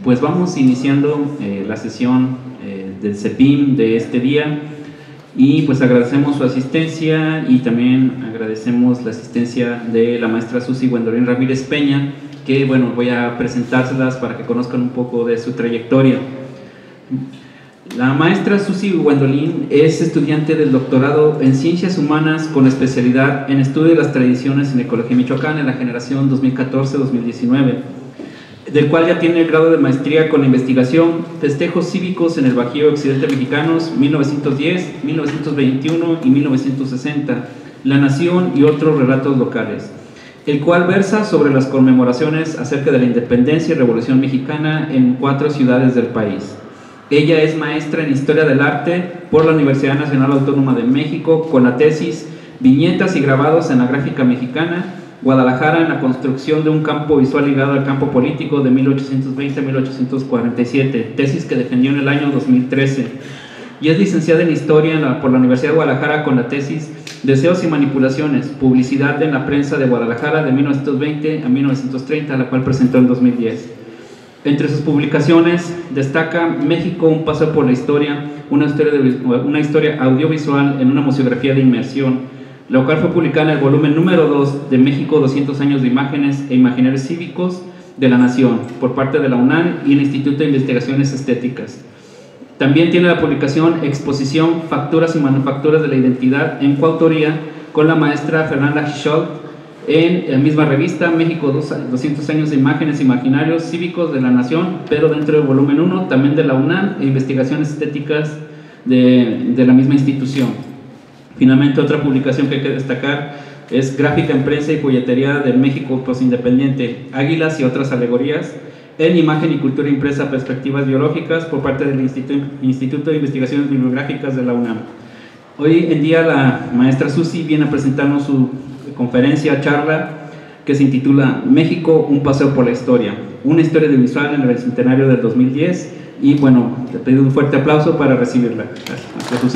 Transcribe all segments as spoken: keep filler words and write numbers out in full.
pues vamos iniciando eh, la sesión eh, del CEPIM de este día y pues agradecemos su asistencia y también agradecemos la asistencia de la maestra Susi Gwendolyn Ramírez Peña, que bueno, voy a presentárselas para que conozcan un poco de su trayectoria. La maestra Susi Gwendolyn es estudiante del doctorado en Ciencias Humanas con especialidad en Estudio de las Tradiciones en Ecología Michoacán en la generación dos mil catorce dos mil diecinueve, del cual ya tiene el grado de maestría con investigación, festejos cívicos en el Bajío Occidente Mexicanos mil novecientos diez, mil novecientos veintiuno y mil novecientos sesenta, La Nación y otros relatos locales, el cual versa sobre las conmemoraciones acerca de la independencia y revolución mexicana en cuatro ciudades del país. Ella es maestra en Historia del Arte por la Universidad Nacional Autónoma de México con la tesis Viñetas y grabados en la gráfica mexicana, Guadalajara en la construcción de un campo visual ligado al campo político de mil ochocientos veinte a mil ochocientos cuarenta y siete, tesis que defendió en el año dos mil trece. Y es licenciada en Historia en la, por la Universidad de Guadalajara con la tesis Deseos y manipulaciones, publicidad en la prensa de Guadalajara de mil novecientos veinte a mil novecientos treinta, la cual presentó en dos mil diez. Entre sus publicaciones destaca México, un paseo por la historia, una historia, de, una historia audiovisual en una museografía de inmersión, la cual fue publicada en el volumen número dos de México, doscientos años de imágenes e imaginarios cívicos de la Nación, por parte de la UNAM y el Instituto de Investigaciones Estéticas. También tiene la publicación Exposición, Facturas y Manufacturas de la Identidad, en coautoría con la maestra Fernanda Hicholt, en la misma revista México, doscientos años de imágenes e imaginarios cívicos de la Nación, pero dentro del volumen uno, también de la UNAM e Investigaciones Estéticas de, de la misma institución. Finalmente, otra publicación que hay que destacar es Gráfica en Prensa y Folletería de México Postindependiente, Águilas y otras alegorías, en Imagen y Cultura Impresa, Perspectivas Biológicas, por parte del Instituto, Instituto de Investigaciones Bibliográficas de la UNAM. Hoy en día la maestra Susi viene a presentarnos su conferencia, charla, que se intitula México, un paseo por la historia, una historia audiovisual en el bicentenario del dos mil diez, y bueno, te pido un fuerte aplauso para recibirla. Gracias, maestra Susi.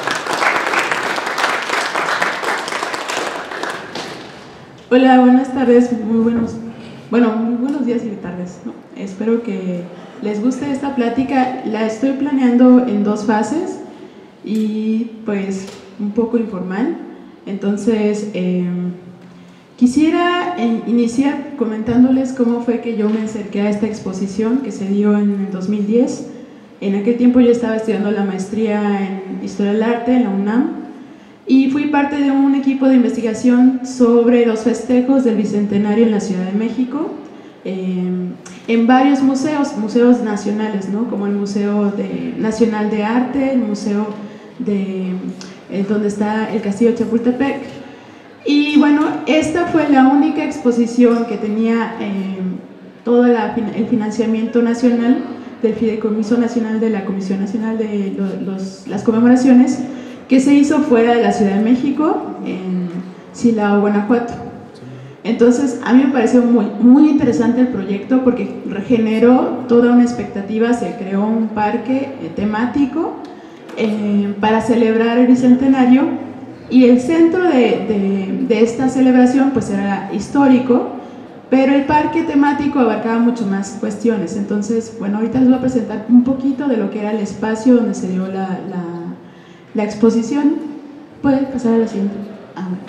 Hola, buenas tardes, muy buenos, bueno, muy buenos días y tardes, ¿no? Espero que les guste esta plática. La estoy planeando en dos fases y pues un poco informal. Entonces, eh, quisiera eh, iniciar comentándoles cómo fue que yo me acerqué a esta exposición que se dio en el dos mil diez. En aquel tiempo yo estaba estudiando la maestría en Historia del Arte en la UNAM y fui parte de un equipo de investigación sobre los festejos del Bicentenario en la Ciudad de México, eh, en varios museos, museos nacionales, ¿no? Como el Museo de, Nacional de Arte, el Museo de... donde está el Castillo de Chapultepec. Y bueno, esta fue la única exposición que tenía eh, todo la, el financiamiento nacional del Fideicomiso Nacional de la Comisión Nacional de lo, los, las Conmemoraciones, que se hizo fuera de la Ciudad de México, en Silao, Guanajuato. Entonces, a mí me pareció muy, muy interesante el proyecto porque generó toda una expectativa, se creó un parque eh, temático Eh, para celebrar el Bicentenario, y el centro de, de, de esta celebración pues era histórico, pero el parque temático abarcaba mucho más cuestiones. Entonces, bueno, ahorita les voy a presentar un poquito de lo que era el espacio donde se dio la, la, la exposición. ¿Pueden pasar a la siguiente? Ah, bueno.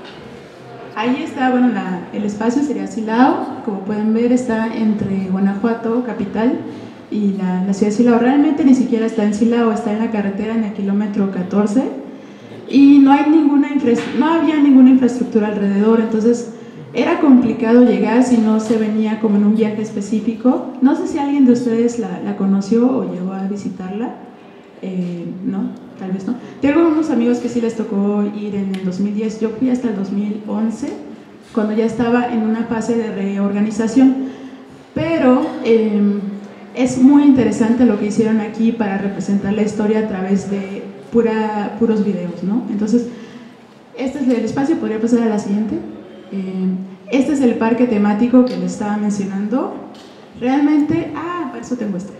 Ahí está, bueno, la, el espacio sería Silao, como pueden ver está entre Guanajuato, capital, y la, la ciudad de Silao. Realmente ni siquiera está en Silao, está en la carretera en el kilómetro catorce y no hay ninguna infra, no había ninguna infraestructura alrededor, entonces era complicado llegar si no se venía como en un viaje específico. No sé si alguien de ustedes la, la conoció o llegó a visitarla, eh, no, tal vez no. Tengo unos amigos que sí les tocó ir en el dos mil diez, yo fui hasta el dos mil once, cuando ya estaba en una fase de reorganización, pero eh, es muy interesante lo que hicieron aquí para representar la historia a través de pura, puros videos, ¿no? Entonces, este es el espacio, podría pasar a la siguiente. Eh, este es el parque temático que les estaba mencionando. Realmente, ah, para eso tengo esto.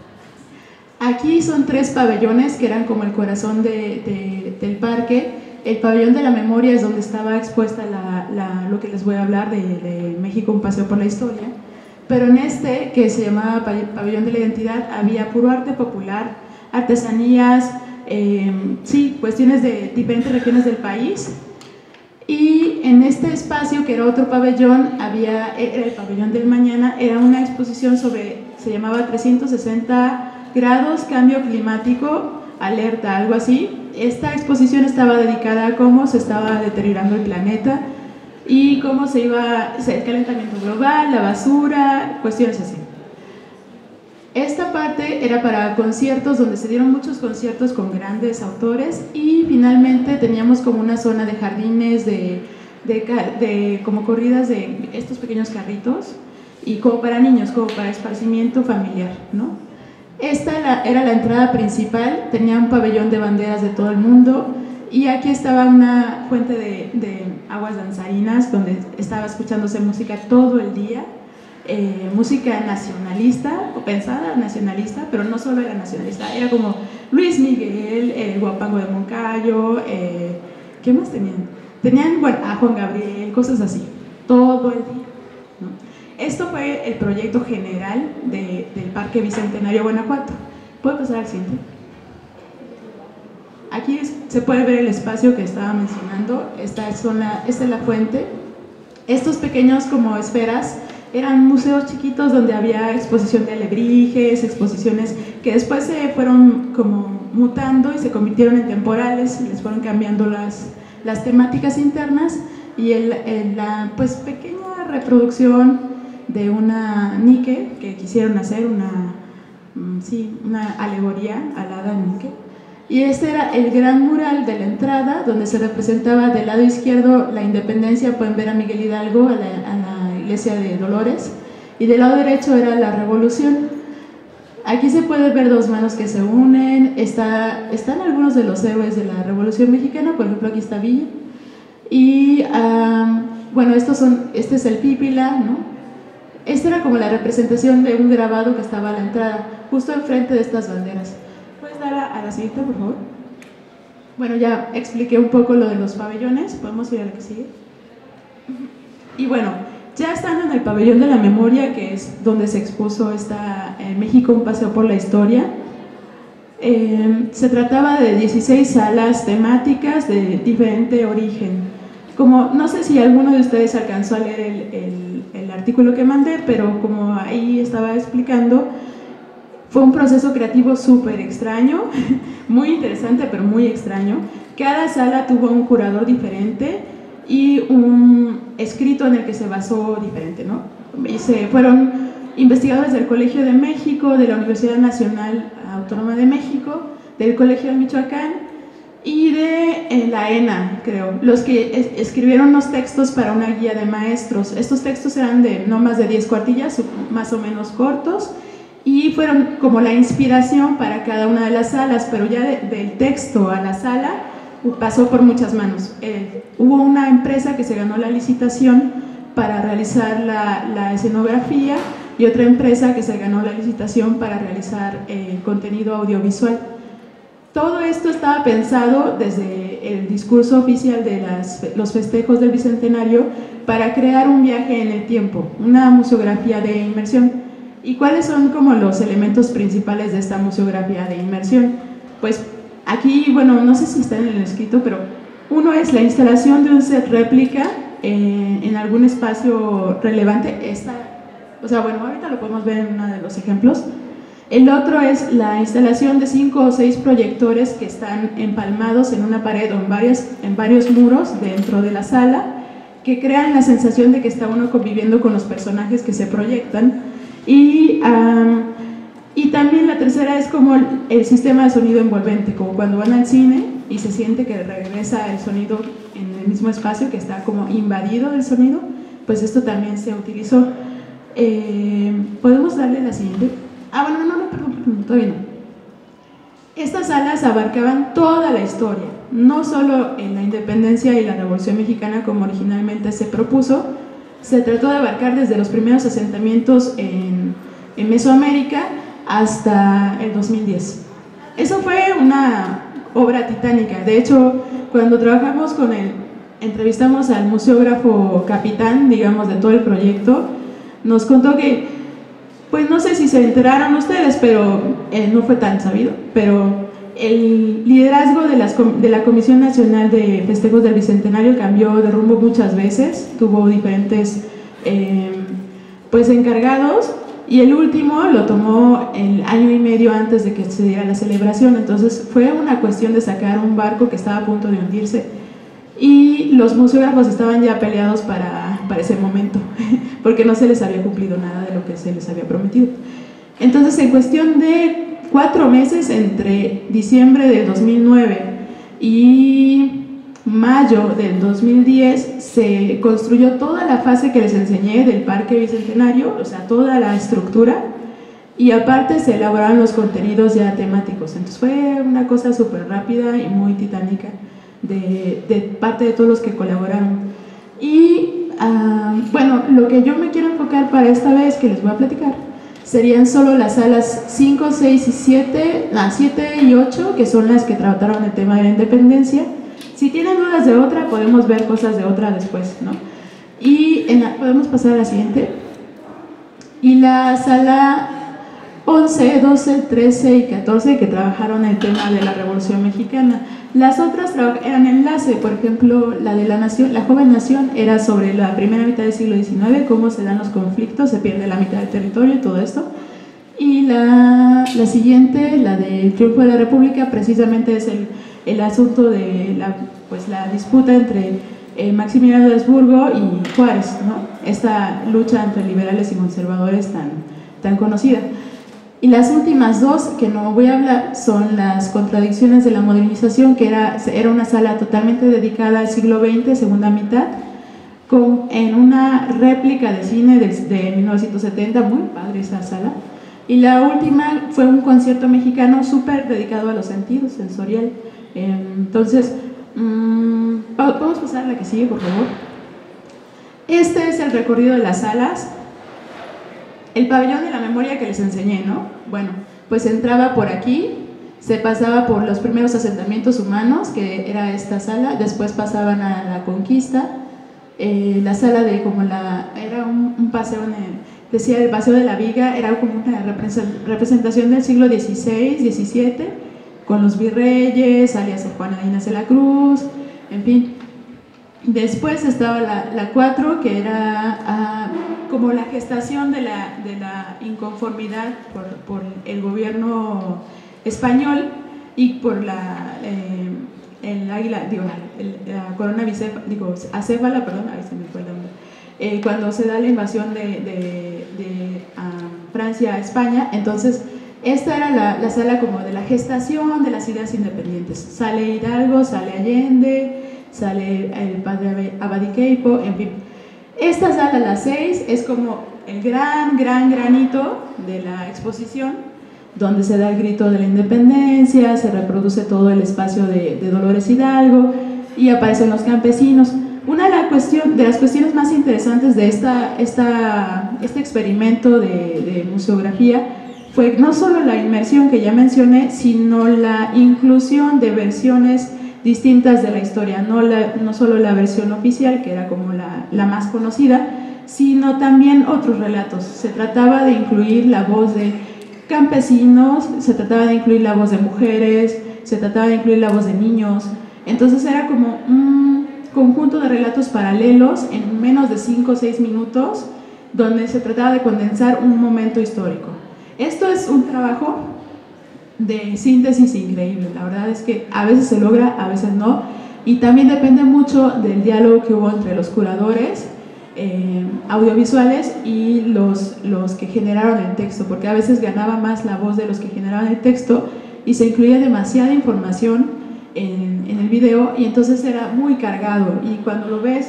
Aquí son tres pabellones que eran como el corazón de, de, del parque. El pabellón de la memoria es donde estaba expuesta la, la, lo que les voy a hablar de, de México, un paseo por la historia. pero en este, que se llamaba Pabellón de la Identidad, había puro arte popular, artesanías, eh, sí, cuestiones de diferentes regiones del país. Y en este espacio, que era otro pabellón, había, era el Pabellón del Mañana, era una exposición sobre, se llamaba trescientos sesenta grados, cambio climático, alerta, algo así. Esta exposición estaba dedicada a cómo se estaba deteriorando el planeta y cómo se iba, el calentamiento global, la basura, cuestiones así. Esta parte era para conciertos, donde se dieron muchos conciertos con grandes autores, y finalmente teníamos como una zona de jardines, de, de, de como corridas de estos pequeños carritos, y como para niños, como para esparcimiento familiar, ¿no? Esta era, era la entrada principal, tenía un pabellón de banderas de todo el mundo, y aquí estaba una fuente de, de aguas danzarinas, donde estaba escuchándose música todo el día. Eh, música nacionalista, o pensada nacionalista, pero no solo era nacionalista, era como Luis Miguel, el Guapango de Moncayo, eh, ¿qué más tenían? Tenían, bueno, a Juan Gabriel, cosas así, todo el día, ¿no? Esto fue el proyecto general de, del Parque Bicentenario Guanajuato. ¿Puedo pasar al siguiente? Aquí es, se puede ver el espacio que estaba mencionando. Esta es, la, esta es la fuente. Estos pequeños como esferas eran museos chiquitos donde había exposición de alebrijes, exposiciones que después se fueron como mutando y se convirtieron en temporales, y les fueron cambiando las, las temáticas internas, y el, el, la pues, pequeña reproducción de una Nike que quisieron hacer, una, sí, una alegoría a la hada Nike. Y este era el gran mural de la entrada, donde se representaba del lado izquierdo la independencia, pueden ver a Miguel Hidalgo, a la, a la iglesia de Dolores, y del lado derecho era la revolución. Aquí se puede ver dos manos que se unen, está, están algunos de los héroes de la Revolución Mexicana, por ejemplo aquí está Villa, y um, bueno, estos son, este es el Pípila, ¿no? Esta era como la representación de un grabado que estaba a la entrada, justo enfrente de estas banderas. ¿Puedes dar a, a la siguiente, por favor? Bueno, ya expliqué un poco lo de los pabellones, podemos ir a la que sigue. Y bueno, ya estando en el Pabellón de la Memoria, que es donde se expuso esta, en México, un paseo por la historia, eh, se trataba de dieciséis salas temáticas de diferente origen. Como, no sé si alguno de ustedes alcanzó a leer el, el, el artículo que mandé, pero como ahí estaba explicando, fue un proceso creativo súper extraño, muy interesante, pero muy extraño. Cada sala tuvo un curador diferente y un escrito en el que se basó diferente, ¿no? Y se fueron investigadores del Colegio de México, de la Universidad Nacional Autónoma de México, del Colegio de Michoacán y de eh, la ENA, creo, los que es, escribieron los textos para una guía de maestros. Estos textos eran de no más de diez cuartillas, más o menos cortos, y fueron como la inspiración para cada una de las salas, pero ya de, del texto a la sala pasó por muchas manos. Eh, hubo una empresa que se ganó la licitación para realizar la, la escenografía, y otra empresa que se ganó la licitación para realizar eh, contenido audiovisual. Todo esto estaba pensado desde el discurso oficial de las, los festejos del Bicentenario para crear un viaje en el tiempo, una museografía de inmersión. ¿Y cuáles son como los elementos principales de esta museografía de inmersión? Pues aquí, bueno, no sé si está en el escrito, pero uno es la instalación de un set réplica eh, en algún espacio relevante. Esta, o sea, bueno, ahorita lo podemos ver en uno de los ejemplos. El otro es la instalación de cinco o seis proyectores que están empalmados en una pared o en, varias, en varios muros dentro de la sala, que crean la sensación de que está uno conviviendo con los personajes que se proyectan. Y, um, y también la tercera es como el, el sistema de sonido envolvente, como cuando van al cine y se siente que regresa el sonido en el mismo espacio, que está como invadido del sonido, pues esto también se utilizó. Eh, ¿Podemos darle la siguiente? Ah, bueno, no, no, perdón, perdón, todavía no. Estas salas abarcaban toda la historia, no solo en la independencia y la Revolución Mexicana como originalmente se propuso. Se trató de abarcar desde los primeros asentamientos en, en Mesoamérica hasta el dos mil diez. Eso fue una obra titánica. De hecho, cuando trabajamos con él, entrevistamos al museógrafo capitán, digamos, de todo el proyecto, nos contó que pues no sé si se enteraron ustedes, pero eh, no fue tan sabido, pero el liderazgo de, las, de la Comisión Nacional de Festejos del Bicentenario cambió de rumbo muchas veces, tuvo diferentes eh, pues encargados, y el último lo tomó el año y medio antes de que se diera la celebración. Entonces fue una cuestión de sacar un barco que estaba a punto de hundirse, y los museógrafos estaban ya peleados para, para ese momento porque no se les había cumplido nada de lo que se les había prometido. Entonces, en cuestión de cuatro meses, entre diciembre del dos mil nueve y mayo del dos mil diez, se construyó toda la fase que les enseñé del Parque Bicentenario, o sea, toda la estructura, y aparte se elaboraron los contenidos ya temáticos. Entonces fue una cosa súper rápida y muy titánica de, de parte de todos los que colaboraron. Y uh, bueno, lo que yo me quiero enfocar para esta vez, que les voy a platicar, serían solo las salas cinco, seis y siete, las siete y ocho, que son las que trataron el tema de la independencia. Si tienen dudas de otra, podemos ver cosas de otra después, ¿no? Y en la, podemos pasar a la siguiente. Y la sala once, doce, trece y catorce, que trabajaron el tema de la Revolución Mexicana. Las otras eran enlace, por ejemplo, la de la nación, la joven nación, era sobre la primera mitad del siglo diecinueve, cómo se dan los conflictos, se pierde la mitad del territorio y todo esto. Y la, la siguiente, la del triunfo de la República, precisamente es el, el asunto de la, pues, la disputa entre eh, Maximiliano de Habsburgo y Juárez, ¿no? Esta lucha entre liberales y conservadores tan, tan conocida. Y las últimas dos, que no voy a hablar, son las contradicciones de la modernización, que era, era una sala totalmente dedicada al siglo veinte, segunda mitad, con, en una réplica de cine de, de mil novecientos setenta, muy padre esa sala. Y la última fue un concierto mexicano súper dedicado a los sentidos, sensorial. Eh, entonces, mmm, ¿podemos pasar a la que sigue, por favor? Este es el recorrido de las salas. El pabellón de la memoria que les enseñé, ¿no? Bueno, pues entraba por aquí, se pasaba por los primeros asentamientos humanos, que era esta sala, después pasaban a la conquista, eh, la sala de como la, era un, un paseo, en el, decía el paseo de la Viga, era como una representación del siglo dieciséis, diecisiete, con los virreyes, alias Sor Juana Inés de la Cruz, en fin. Después estaba la cuatro, que era ah, como la gestación de la, de la inconformidad por, por el gobierno español y por la, eh, el águila, digo, el, la corona bicéfala, digo, acéfala, perdón, ahí se me fue el nombre, eh, cuando se da la invasión de, de, de um, Francia a España. Entonces esta era la, la sala como de la gestación de las ideas independientes. Sale Hidalgo, sale Allende, sale el padre Abadiqueipo, en fin. Esta sala, la seis, es como el gran, gran granito de la exposición, donde se da el grito de la independencia, se reproduce todo el espacio de, de Dolores Hidalgo y aparecen los campesinos. Una de, la cuestión, de las cuestiones más interesantes de esta, esta, este experimento de, de museografía fue no solo la inmersión que ya mencioné, sino la inclusión de versiones distintas de la historia, no, la, no solo la versión oficial, que era como la, la más conocida, sino también otros relatos. Se trataba de incluir la voz de campesinos, se trataba de incluir la voz de mujeres, se trataba de incluir la voz de niños. Entonces era como un conjunto de relatos paralelos en menos de cinco o seis minutos, donde se trataba de condensar un momento histórico. Esto es un trabajo de síntesis increíble. La verdad es que a veces se logra, a veces no, y también depende mucho del diálogo que hubo entre los curadores eh, audiovisuales y los, los que generaron el texto, porque a veces ganaba más la voz de los que generaban el texto y se incluía demasiada información en, en el video, y entonces era muy cargado, y cuando lo ves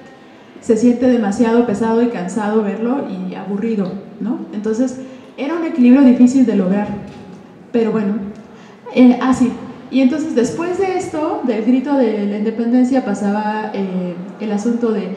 se siente demasiado pesado y cansado verlo y aburrido, ¿no? Entonces era un equilibrio difícil de lograr. Pero bueno, eh, así. Y entonces después de esto, del grito de la independencia, pasaba eh, el asunto de,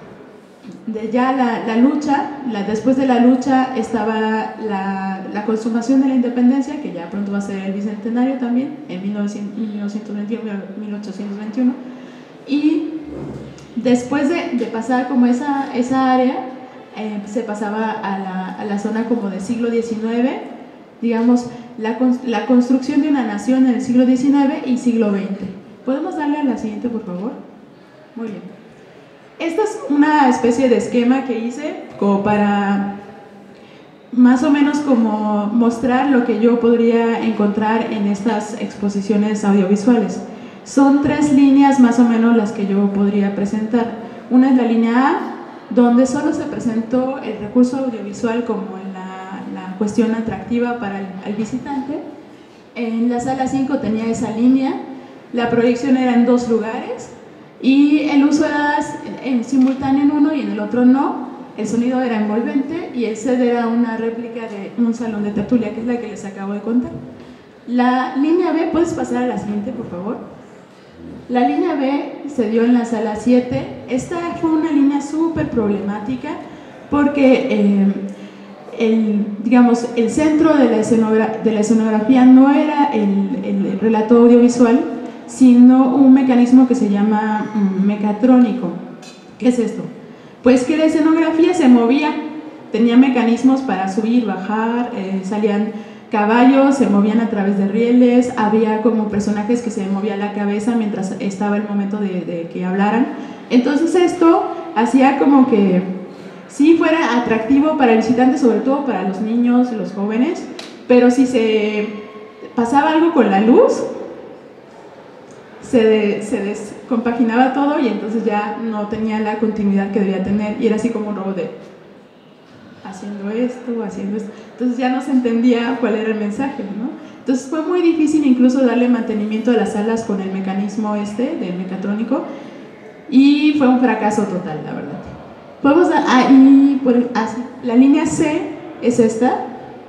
de ya la, la lucha. La, después de la lucha estaba la, la consumación de la independencia, que ya pronto va a ser el bicentenario también, en mil novecientos veintiuno, mil ochocientos veintiuno. Y después de, de pasar como esa, esa área, eh, se pasaba a la, a la zona como del siglo diecinueve, digamos, la, la construcción de una nación en el siglo diecinueve y siglo veinte. ¿Podemos darle a la siguiente, por favor? Muy bien. Esta es una especie de esquema que hice como para más o menos como mostrar lo que yo podría encontrar en estas exposiciones audiovisuales. Son tres líneas más o menos las que yo podría presentar. Una es la línea A, donde solo se presentó el recurso audiovisual como la, la cuestión atractiva para el, el visitante. En la sala cinco tenía esa línea, la proyección era en dos lugares y el uso era en simultáneo en uno y en el otro no. El sonido era envolvente y el set era una réplica de un salón de tertulia, que es la que les acabo de contar. La línea B, ¿puedes pasar a la siguiente, por favor? La línea B se dio en la sala siete. Esta fue una línea súper problemática porque eh, el, digamos, el centro de la, escenogra de la escenografía no era el, el relato audiovisual, sino un mecanismo que se llama um, mecatrónico. ¿Qué es esto? Pues que la escenografía se movía, tenía mecanismos para subir, bajar, eh, salían caballos, se movían a través de rieles, había como personajes que se movían la cabeza mientras estaba el momento de, de que hablaran. Entonces esto hacía como que sí fuera atractivo para el visitante, sobre todo para los niños, los jóvenes, pero si se pasaba algo con la luz, se, de, se descompaginaba todo y entonces ya no tenía la continuidad que debía tener y era así como un robot de haciendo esto, haciendo esto, entonces ya no se entendía cuál era el mensaje, ¿no? Entonces fue muy difícil incluso darle mantenimiento a las salas con el mecanismo este del mecatrónico y fue un fracaso total, la verdad. Podemos dar, ah, y por, ah, la línea C es esta,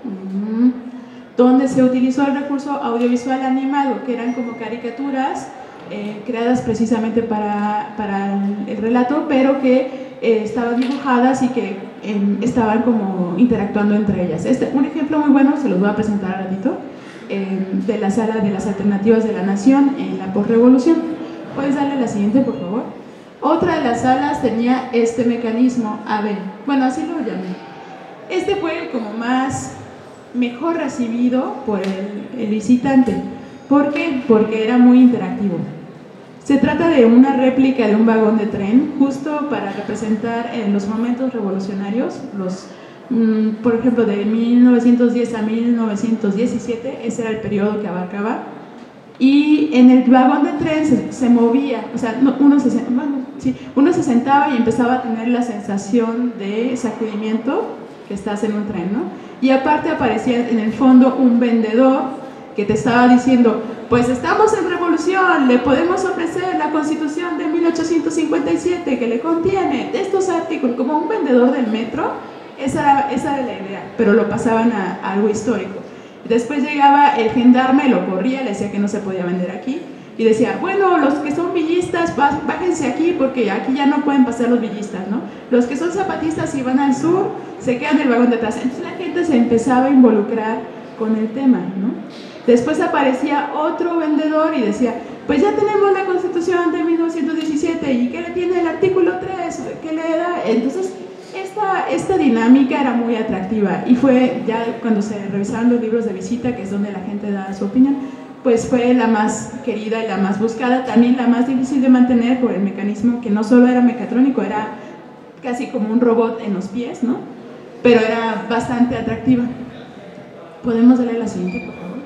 donde se utilizó el recurso audiovisual animado, que eran como caricaturas eh, creadas precisamente para, para el, el relato, pero que eh, estaban dibujadas y que eh, estaban como interactuando entre ellas. Este, un ejemplo muy bueno, se los voy a presentar al ratito, eh, de la sala de las alternativas de la nación en la posrevolución. ¿Puedes darle a la siguiente, por favor? Otra de las salas tenía este mecanismo, a ver, bueno, así lo llamé. Este fue como más mejor recibido por el, el visitante. ¿Por qué? Porque era muy interactivo. Se trata de una réplica de un vagón de tren, justo para representar en los momentos revolucionarios, los, mmm, por ejemplo, de mil novecientos diez a mil novecientos diecisiete, ese era el periodo que abarcaba. Y en el vagón de tren se, se movía, o sea, uno se, bueno, sí, uno se sentaba y empezaba a tener la sensación de sacudimiento que estás en un tren, ¿no? Y aparte aparecía en el fondo un vendedor que te estaba diciendo, pues estamos en revolución, le podemos ofrecer la Constitución de mil ochocientos cincuenta y siete que le contiene estos artículos, como un vendedor del metro. Esa era, esa era la idea, pero lo pasaban a, a algo histórico. Después llegaba el gendarme, lo corría, le decía que no se podía vender aquí y decía, bueno, los que son villistas, bájense aquí porque aquí ya no pueden pasar los villistas, ¿no? Los que son zapatistas y van al sur, se quedan en el vagón de atrás. Entonces la gente se empezaba a involucrar con el tema, ¿no? Después aparecía otro vendedor y decía, pues ya tenemos la Constitución de mil novecientos diecisiete y ¿qué le tiene el artículo tres? ¿Qué le da? Entonces esta, esta dinámica era muy atractiva y fue ya cuando se revisaron los libros de visita, que es donde la gente da su opinión, pues fue la más querida y la más buscada, también la más difícil de mantener por el mecanismo que no solo era mecatrónico, era casi como un robot en los pies, ¿no? Pero era bastante atractiva. ¿Podemos darle a la siguiente, por favor?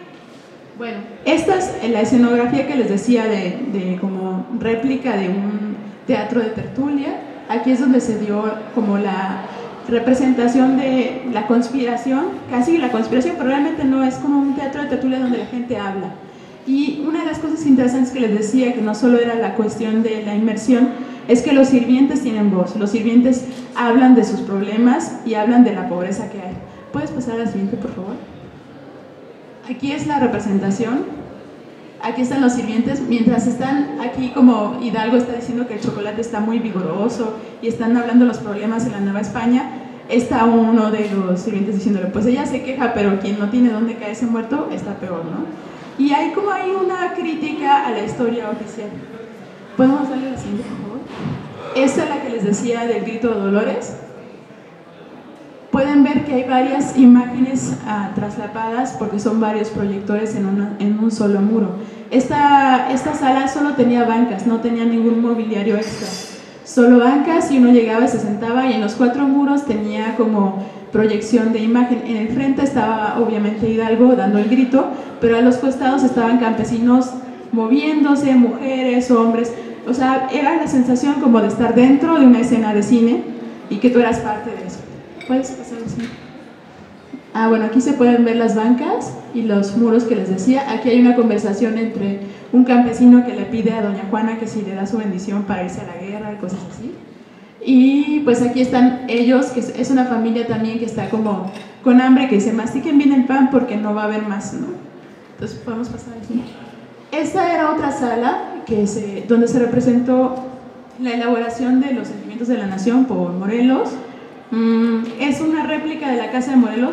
Bueno, esta es la escenografía que les decía de, de como réplica de un teatro de tertulia. Aquí es donde se dio como la representación de la conspiración, casi la conspiración, pero realmente no, es como un teatro de tertulia donde la gente habla. Y una de las cosas interesantes que les decía, que no solo era la cuestión de la inmersión, es que los sirvientes tienen voz, los sirvientes hablan de sus problemas y hablan de la pobreza que hay. ¿Puedes pasar a la siguiente, por favor? Aquí es la representación, aquí están los sirvientes, mientras están aquí como Hidalgo está diciendo que el chocolate está muy vigoroso y están hablando de los problemas en la Nueva España, está uno de los sirvientes diciéndole, pues ella se queja, pero quien no tiene dónde caerse muerto está peor, ¿no? Y hay como hay una crítica a la historia oficial. ¿Podemos darle la siguiente, por favor? Esta es la que les decía del grito de Dolores. pueden ver que hay varias imágenes uh, traslapadas porque son varios proyectores en, una, en un solo muro. Esta, esta sala solo tenía bancas, no tenía ningún mobiliario extra. Solo bancas y uno llegaba y se sentaba y en los cuatro muros tenía como proyección de imagen. En el frente estaba obviamente Hidalgo dando el grito, pero a los costados estaban campesinos moviéndose, mujeres, hombres. O sea, era la sensación como de estar dentro de una escena de cine y que tú eras parte de eso. ¿Puedes pasar así? Ah, bueno, aquí se pueden ver las bancas y los muros que les decía. Aquí hay una conversación entre un campesino que le pide a doña Juana que si le da su bendición para irse a la guerra y cosas así. Y pues aquí están ellos, que es una familia también que está como con hambre, que dice, mastiquen bien el pan porque no va a haber más, ¿no? Entonces podemos pasar aquí. Esta era otra sala que se, donde se representó la elaboración de los sentimientos de la nación por Morelos. Mm, es una réplica de la casa de Morelos.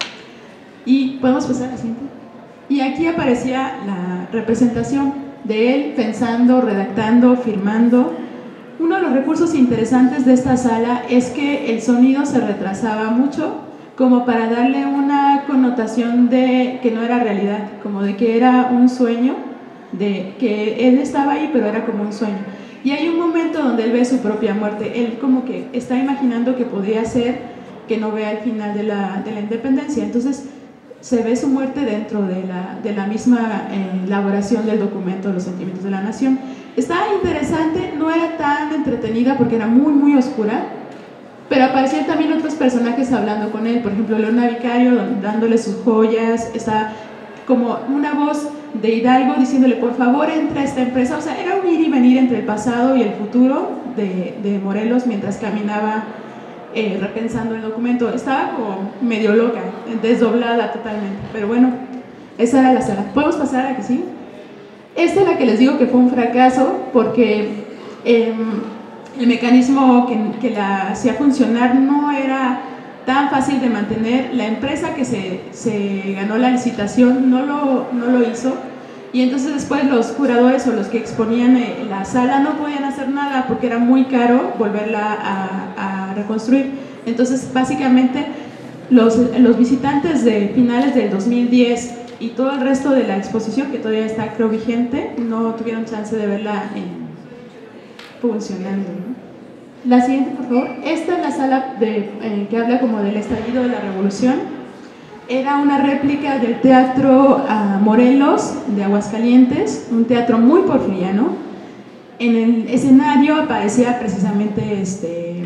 Y podemos pasar a la siguiente. Y aquí aparecía la representación de él pensando, redactando, firmando. Uno de los recursos interesantes de esta sala es que el sonido se retrasaba mucho, como para darle una connotación de que no era realidad, como de que era un sueño, de que él estaba ahí, pero era como un sueño. Y hay un momento donde él ve su propia muerte. Él como que está imaginando que podría ser que no vea el final de la, de la independencia. Entonces se ve su muerte dentro de la, de la misma eh, elaboración del documento de los sentimientos de la nación. Estaba interesante, no era tan entretenida porque era muy muy oscura, pero aparecían también otros personajes hablando con él. Por ejemplo, Leona Vicario dándole sus joyas, está como una voz de Hidalgo diciéndole por favor entra a esta empresa. O sea, era un ir y venir entre el pasado y el futuro de, de Morelos mientras caminaba eh, repensando el documento. Estaba como medio loca, desdoblada totalmente, pero bueno, esa era la sala. ¿Podemos pasar a que sí? Esta es la que les digo que fue un fracaso porque eh, el mecanismo que, que la hacía funcionar no era tan fácil de mantener. La empresa que se, se ganó la licitación no lo, no lo hizo, y entonces después los curadores o los que exponían la sala no podían hacer nada porque era muy caro volverla a, a reconstruir. Entonces básicamente los, los visitantes de finales del dos mil diez y todo el resto de la exposición, que todavía está creo vigente, no tuvieron chance de verla en, funcionando, ¿no? La siguiente, por favor. Esta es la sala de, eh, que habla como del estallido de la revolución. Era una réplica del Teatro uh, Morelos de Aguascalientes, un teatro muy porfiriano. En el escenario aparecía precisamente este,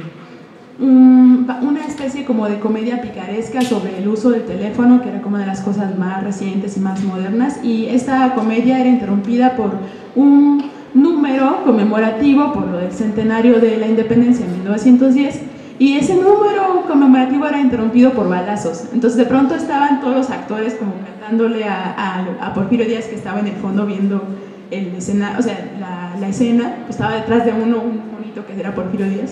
un, una especie como de comedia picaresca sobre el uso del teléfono, que era como de las cosas más recientes y más modernas, y esta comedia era interrumpida por un número conmemorativo por lo del centenario de la independencia en mil novecientos diez, y ese número conmemorativo era interrumpido por balazos. Entonces de pronto estaban todos los actores como cantándole a, a, a Porfirio Díaz, que estaba en el fondo viendo el escena, o sea, la, la escena, pues estaba detrás de uno, un monito que era Porfirio Díaz,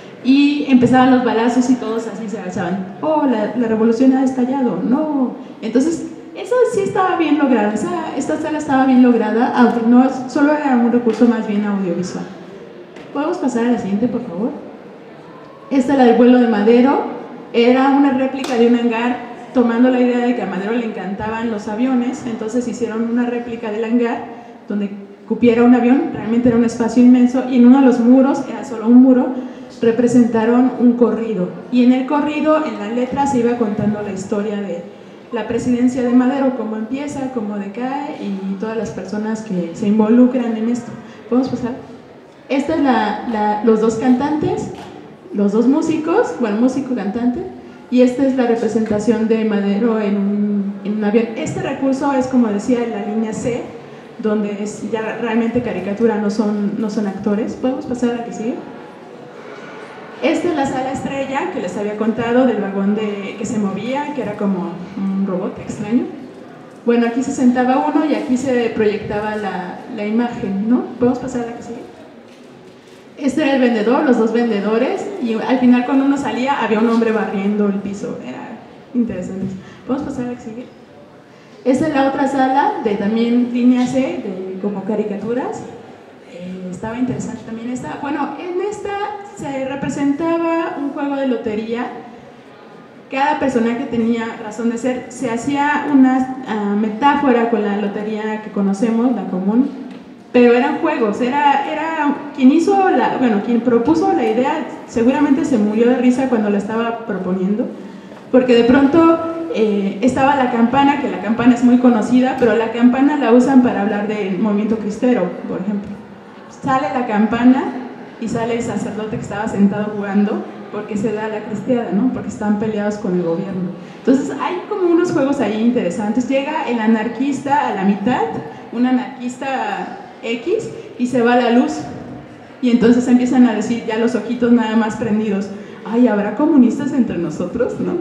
y empezaban los balazos y todos así se agachaban. Oh, la, la revolución ha estallado, no. Entonces eso sí estaba bien logrado, esa, esta sala estaba bien lograda, aunque no solo era un recurso más bien audiovisual. ¿Podemos pasar a la siguiente, por favor? Esta es la del vuelo de Madero. Era una réplica de un hangar, tomando la idea de que a Madero le encantaban los aviones. Entonces hicieron una réplica del hangar donde cupiera un avión. Realmente era un espacio inmenso, y en uno de los muros, era solo un muro, representaron un corrido, y en el corrido, en la letra, se iba contando la historia de la presidencia de Madero, cómo empieza, cómo decae, y todas las personas que se involucran en esto. ¿Podemos pasar? Esta es la, la, los dos cantantes, los dos músicos, bueno, músico-cantante, y esta es la representación de Madero en un, en un avión. Este recurso es, como decía, la línea C, donde es ya realmente caricatura, no son, no son actores. ¿Podemos pasar a la que sigue? Esta es la sala estrella que les había contado, del vagón de, que se movía, que era como un robot extraño. Bueno, aquí se sentaba uno y aquí se proyectaba la, la imagen, ¿no? ¿Podemos pasar a la que sigue? Este era el vendedor, los dos vendedores, y al final cuando uno salía había un hombre barriendo el piso. Era interesante. ¿Podemos pasar a la que sigue? Esta es la otra sala, de también línea C, de como caricaturas. Eh, estaba interesante también esta. Bueno, en esta se representaba un juego de lotería cada personaje tenía razón de ser, se hacía una uh, metáfora con la lotería que conocemos, la común, pero eran juegos, era, era quien hizo, la, bueno, quien propuso la idea seguramente se murió de risa cuando la estaba proponiendo, porque de pronto eh, estaba la campana, que la campana es muy conocida, pero la campana la usan para hablar del movimiento cristero, por ejemplo. Sale la campana y sale el sacerdote que estaba sentado jugando, porque se da la cristiada, ¿no? Porque están peleados con el gobierno. Entonces hay como unos juegos ahí interesantes. Llega el anarquista a la mitad, un anarquista X, y se va la luz. Y entonces empiezan a decir ya los ojitos nada más prendidos, ay, ¿habrá comunistas entre nosotros? ¿No?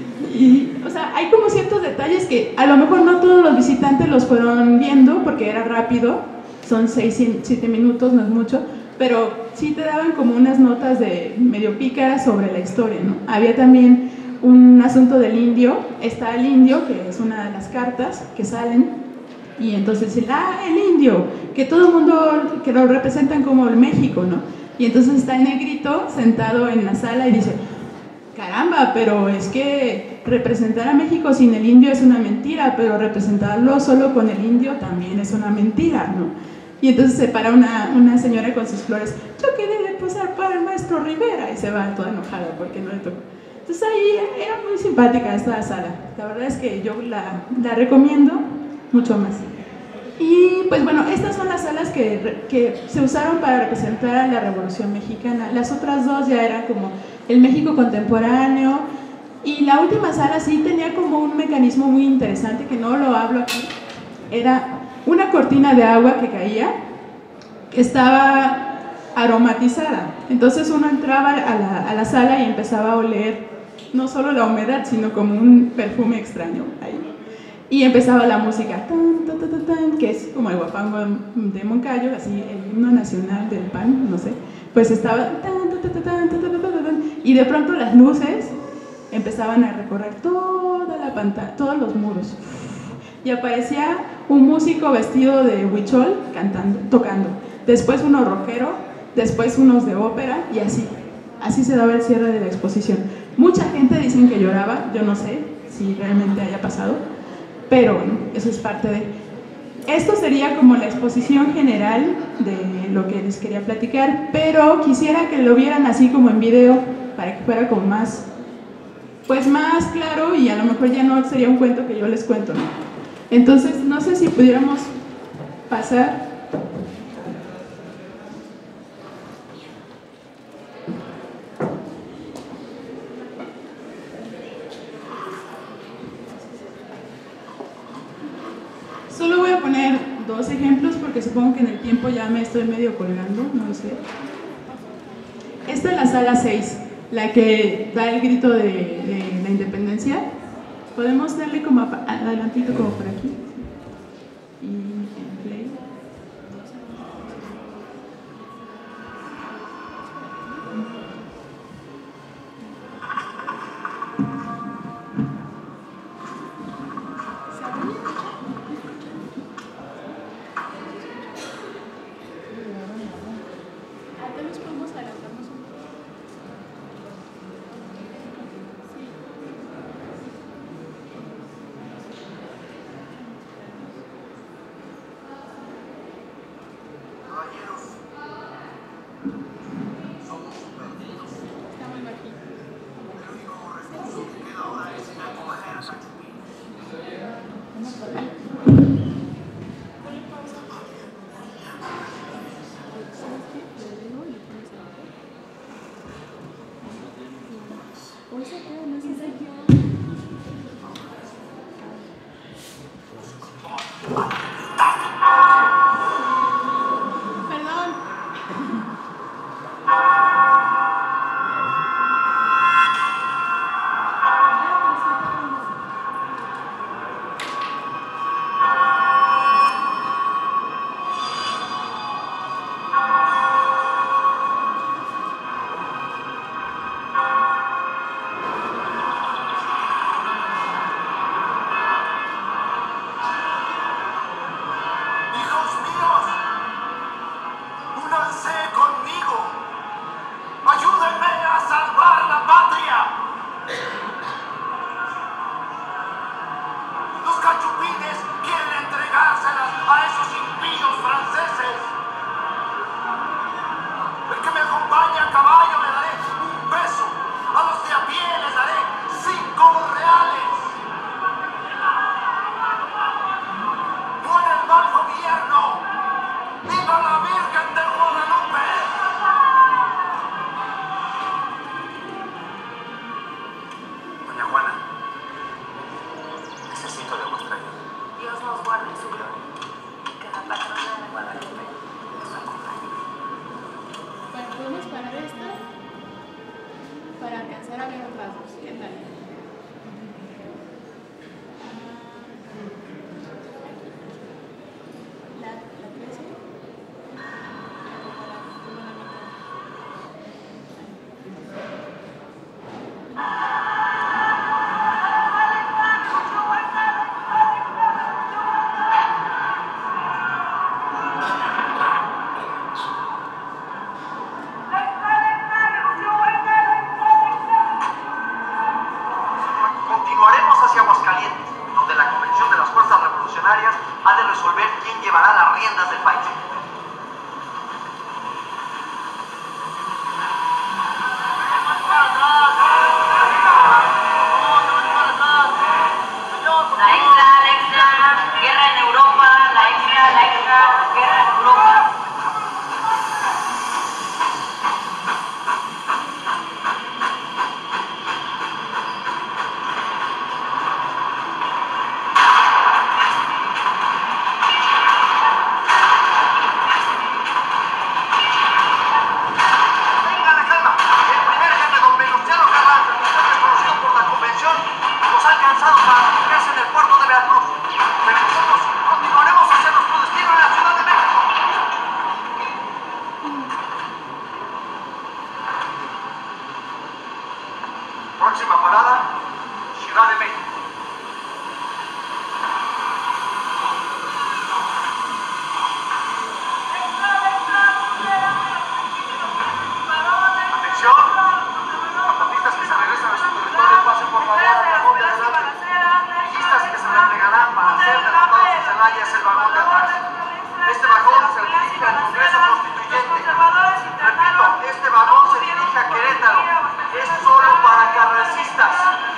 Y, o sea, hay como ciertos detalles que a lo mejor no todos los visitantes los fueron viendo porque era rápido, son seis, siete minutos, no es mucho, pero sí te daban como unas notas de medio pícaras sobre la historia, ¿no? Había también un asunto del indio, está el indio, que es una de las cartas que salen, y entonces dicen, ah, el indio, que todo el mundo, que lo representan como el México, ¿no? Y entonces está el negrito sentado en la sala y dice, caramba, pero es que representar a México sin el indio es una mentira, pero representarlo solo con el indio también es una mentira, ¿no? Y entonces se para una, una señora con sus flores, yo quería posar para el maestro Rivera, y se va toda enojada porque no le tocó. Entonces ahí era muy simpática esta sala, la verdad es que yo la, la recomiendo mucho más. Y pues bueno, estas son las salas que, que se usaron para representar a la Revolución Mexicana. Las otras dos ya eran como el México contemporáneo, y la última sala sí tenía como un mecanismo muy interesante que no lo hablo aquí. Era una cortina de agua que caía, que estaba aromatizada. Entonces uno entraba a la, a la sala y empezaba a oler no solo la humedad, sino como un perfume extraño ahí. Y empezaba la música, tan, tan, tan, tan, que es como el guapango de Moncayo, así el himno nacional del P A N, no sé. Pues estaba, tan, tan, tan, tan, tan, tan, tan, tan, y de pronto las luces empezaban a recorrer toda la pantalla, todos los muros. Y aparecía un músico vestido de huichol cantando, tocando. Después uno rockero, después unos de ópera, y así. Así se daba el cierre de la exposición. Mucha gente dicen que lloraba, yo no sé si realmente haya pasado, pero bueno, eso es parte de... Esto sería como la exposición general de lo que les quería platicar, pero quisiera que lo vieran así como en video, para que fuera como más, pues más claro, y a lo mejor ya no sería un cuento que yo les cuento, ¿no? Entonces, no sé si pudiéramos pasar... Solo voy a poner dos ejemplos porque supongo que en el tiempo ya me estoy medio colgando, no lo sé. Esta es la sala seis, la que da el grito de, de la independencia. Podemos darle como adelantito como por aquí. Y en play. nos guarde en su gloria. Que la patrona de Guadalupe nos acompañe. Bueno, podemos parar esto para alcanzar a ver otras dos. ¿Qué tal? La, la trece. Continuaremos hacia Aguascalientes, donde la Convención de las Fuerzas Revolucionarias ha de resolver quién llevará las riendas del país. La extra, la extra, guerra en Europa, la extra, la extra, guerra en Europa. Téngale calma. El primer jefe, don Venustiano Carranza, usted reconocido por la Convención, nos ha alcanzado para refugiarse en el puerto de Veracruz. Pero nosotros continuaremos hacia nuestro destino en la Ciudad de México. Próxima parada, Ciudad de México. Atención, autopistas que se regresan a su territorio, pasen por favor al vagón de adelante. Pistas que se le entregarán para ser derrotados en Celaya es el vagón de atrás. Este vagón se dirige al Congreso Constituyente. Repito, este vagón se dirige a Querétaro. Es solo para carrancistas.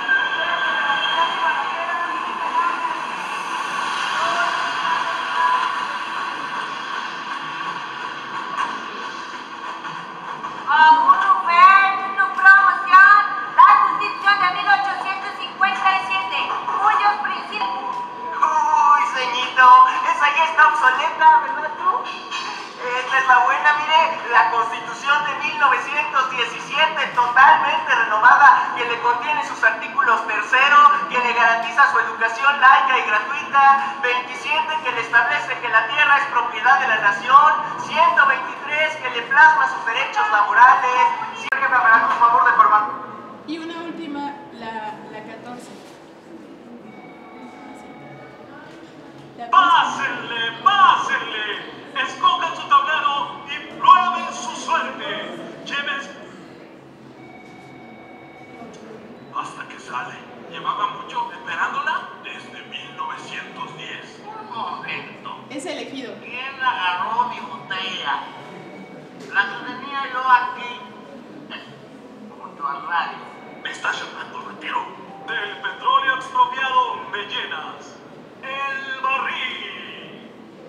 Aún no ven tu promoción, la Constitución de mil ochocientos cincuenta y siete, cuyos principios... Uy, ceñito, esa ya está obsoleta, ¿verdad tú? Esta es la buena, mire, la Constitución de mil novecientos diecisiete, totalmente renovada, que le contiene sus artículos tercero, que le garantiza su educación laica y gratuita, veintisiete, que le establece que la tierra es propiedad de la nación, ciento veintitrés, que le plasma sus derechos laborales. Siempre me harán un favor de formar. Y una última, la, la catorce. La ¡Pásenle, pásenle! Escojan su tablero y prueben su suerte. Lleven... Hasta que sale. ¿Llevaba mucho esperándola? Desde mil novecientos diez. Un momento. Es elegido. ¿Quién agarró mi botella? La tenía yo aquí, junto al radio. ¿Me estás llamando ratero? Del petróleo expropiado me llenas el barril.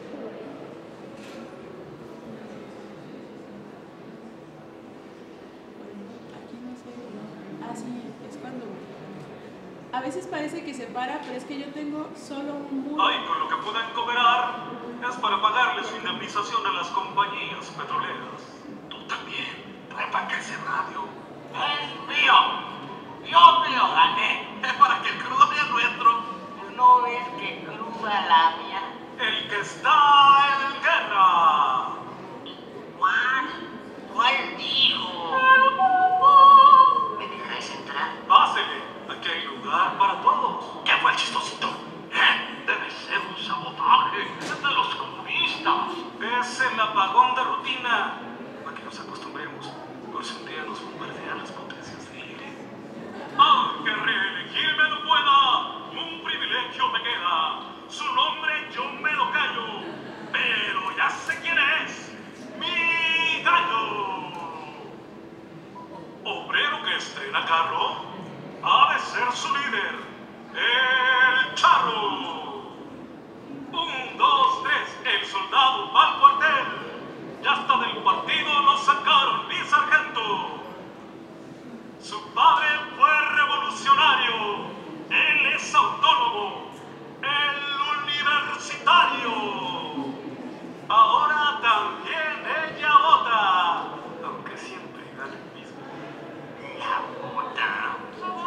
Aquí no sé. Ah, sí, es cuando. A veces parece que se para, pero es que yo tengo solo un muro. Ay, con lo que puedan cobrar es para pagarle su indemnización a las compañías petroleras. Tú también, prueba que ese radio Es mío. Yo me lo gané. para que el crudo sea nuestro. ¿No ves que cruda la mía? El que está en guerra. ¿Cuál? ¿Cuál dijo? ¿Me dejáis entrar? Pásele, aquí hay lugar para todos. ¿Qué fue el chistosito? ¿Eh? Debe ser un sabotaje de los comunistas. Es el apagón de rutina. A que nos acostumbremos, por si un día nos bombardean las potencias del aire. Aunque reelegirme no pueda, un privilegio me queda. Su nombre yo me lo callo. universitario. Ahora también ella vota, aunque siempre gana el mismo. La vota.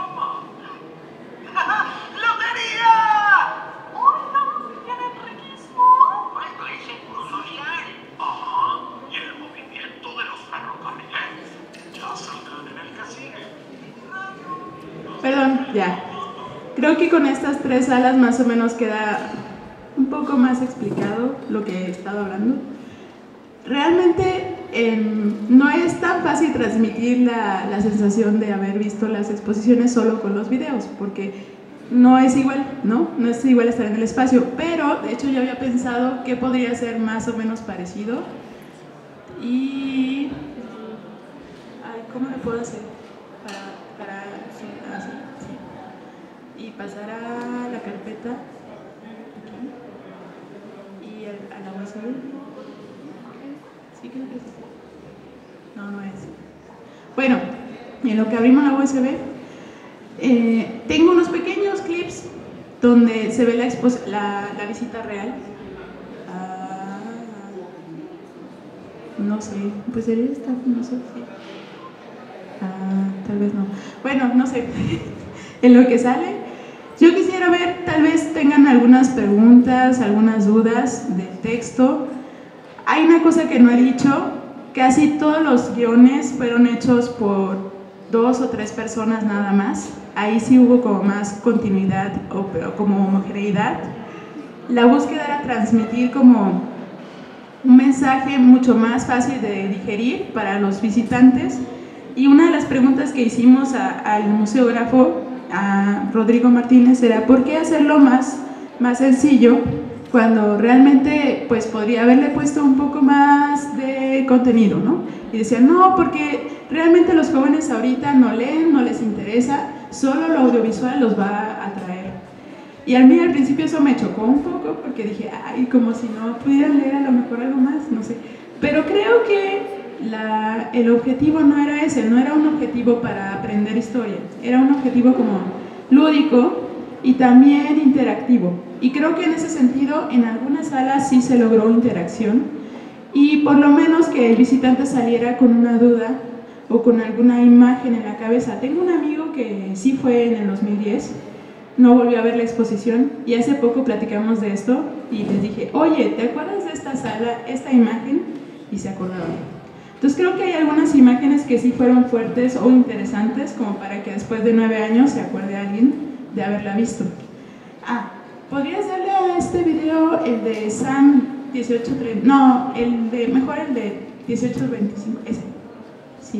¡Lotería! ¡Hola! ¡Viene riquísimo! Esto es seguro social. Ajá. Y el movimiento de los ferrocarriles. Ya saldrán en el casino. Perdón, ya. Creo que con estas tres salas más o menos queda un poco más explicado lo que he estado hablando. Realmente eh, no es tan fácil transmitir la, la sensación de haber visto las exposiciones solo con los videos, porque no es igual, ¿no? No es igual estar en el espacio, pero de hecho yo había pensado que podría ser más o menos parecido. Y... Ay, ¿cómo lo puedo hacer? Para... para así, sí. Y pasar a la carpeta aquí y el, a la U S B. Sí, creo que es. No, no es. Bueno, en lo que abrimos la U S B, eh, tengo unos pequeños clips donde se ve la, la, la visita real. Ah, no sé, pues sería esta, no sé. Sí. Ah, tal vez no. Bueno, no sé. En lo que sale, yo quisiera ver, tal vez tengan algunas preguntas, algunas dudas del texto. Hay una cosa que no he dicho, casi todos los guiones fueron hechos por dos o tres personas nada más. Ahí sí hubo como más continuidad o como homogeneidad. La búsqueda era transmitir como un mensaje mucho más fácil de digerir para los visitantes. Y una de las preguntas que hicimos a, al museógrafo, a Rodrigo Martínez, era ¿por qué hacerlo más, más sencillo cuando realmente pues podría haberle puesto un poco más de contenido, ¿no? Y decía, no, porque realmente los jóvenes ahorita no leen, no les interesa, solo lo audiovisual los va a atraer. Y a mí al principio eso me chocó un poco porque dije, ay, como si no pudieran leer a lo mejor algo más, no sé. Pero creo que La, el objetivo no era ese, no era un objetivo para aprender historia, era un objetivo como lúdico y también interactivo. Y creo que en ese sentido, en algunas salas sí se logró interacción y por lo menos que el visitante saliera con una duda o con alguna imagen en la cabeza. Tengo un amigo que sí fue en el dos mil diez, no volvió a ver la exposición y hace poco platicamos de esto y les dije, oye, ¿te acuerdas de esta sala, esta imagen? Y se acordaron. Entonces creo que hay algunas imágenes que sí fueron fuertes o interesantes como para que después de nueve años se acuerde alguien de haberla visto. Ah, ¿podrías darle a este video el de Sam dieciocho treinta? No, el de, mejor el de dieciocho veinticinco, ese. Sí.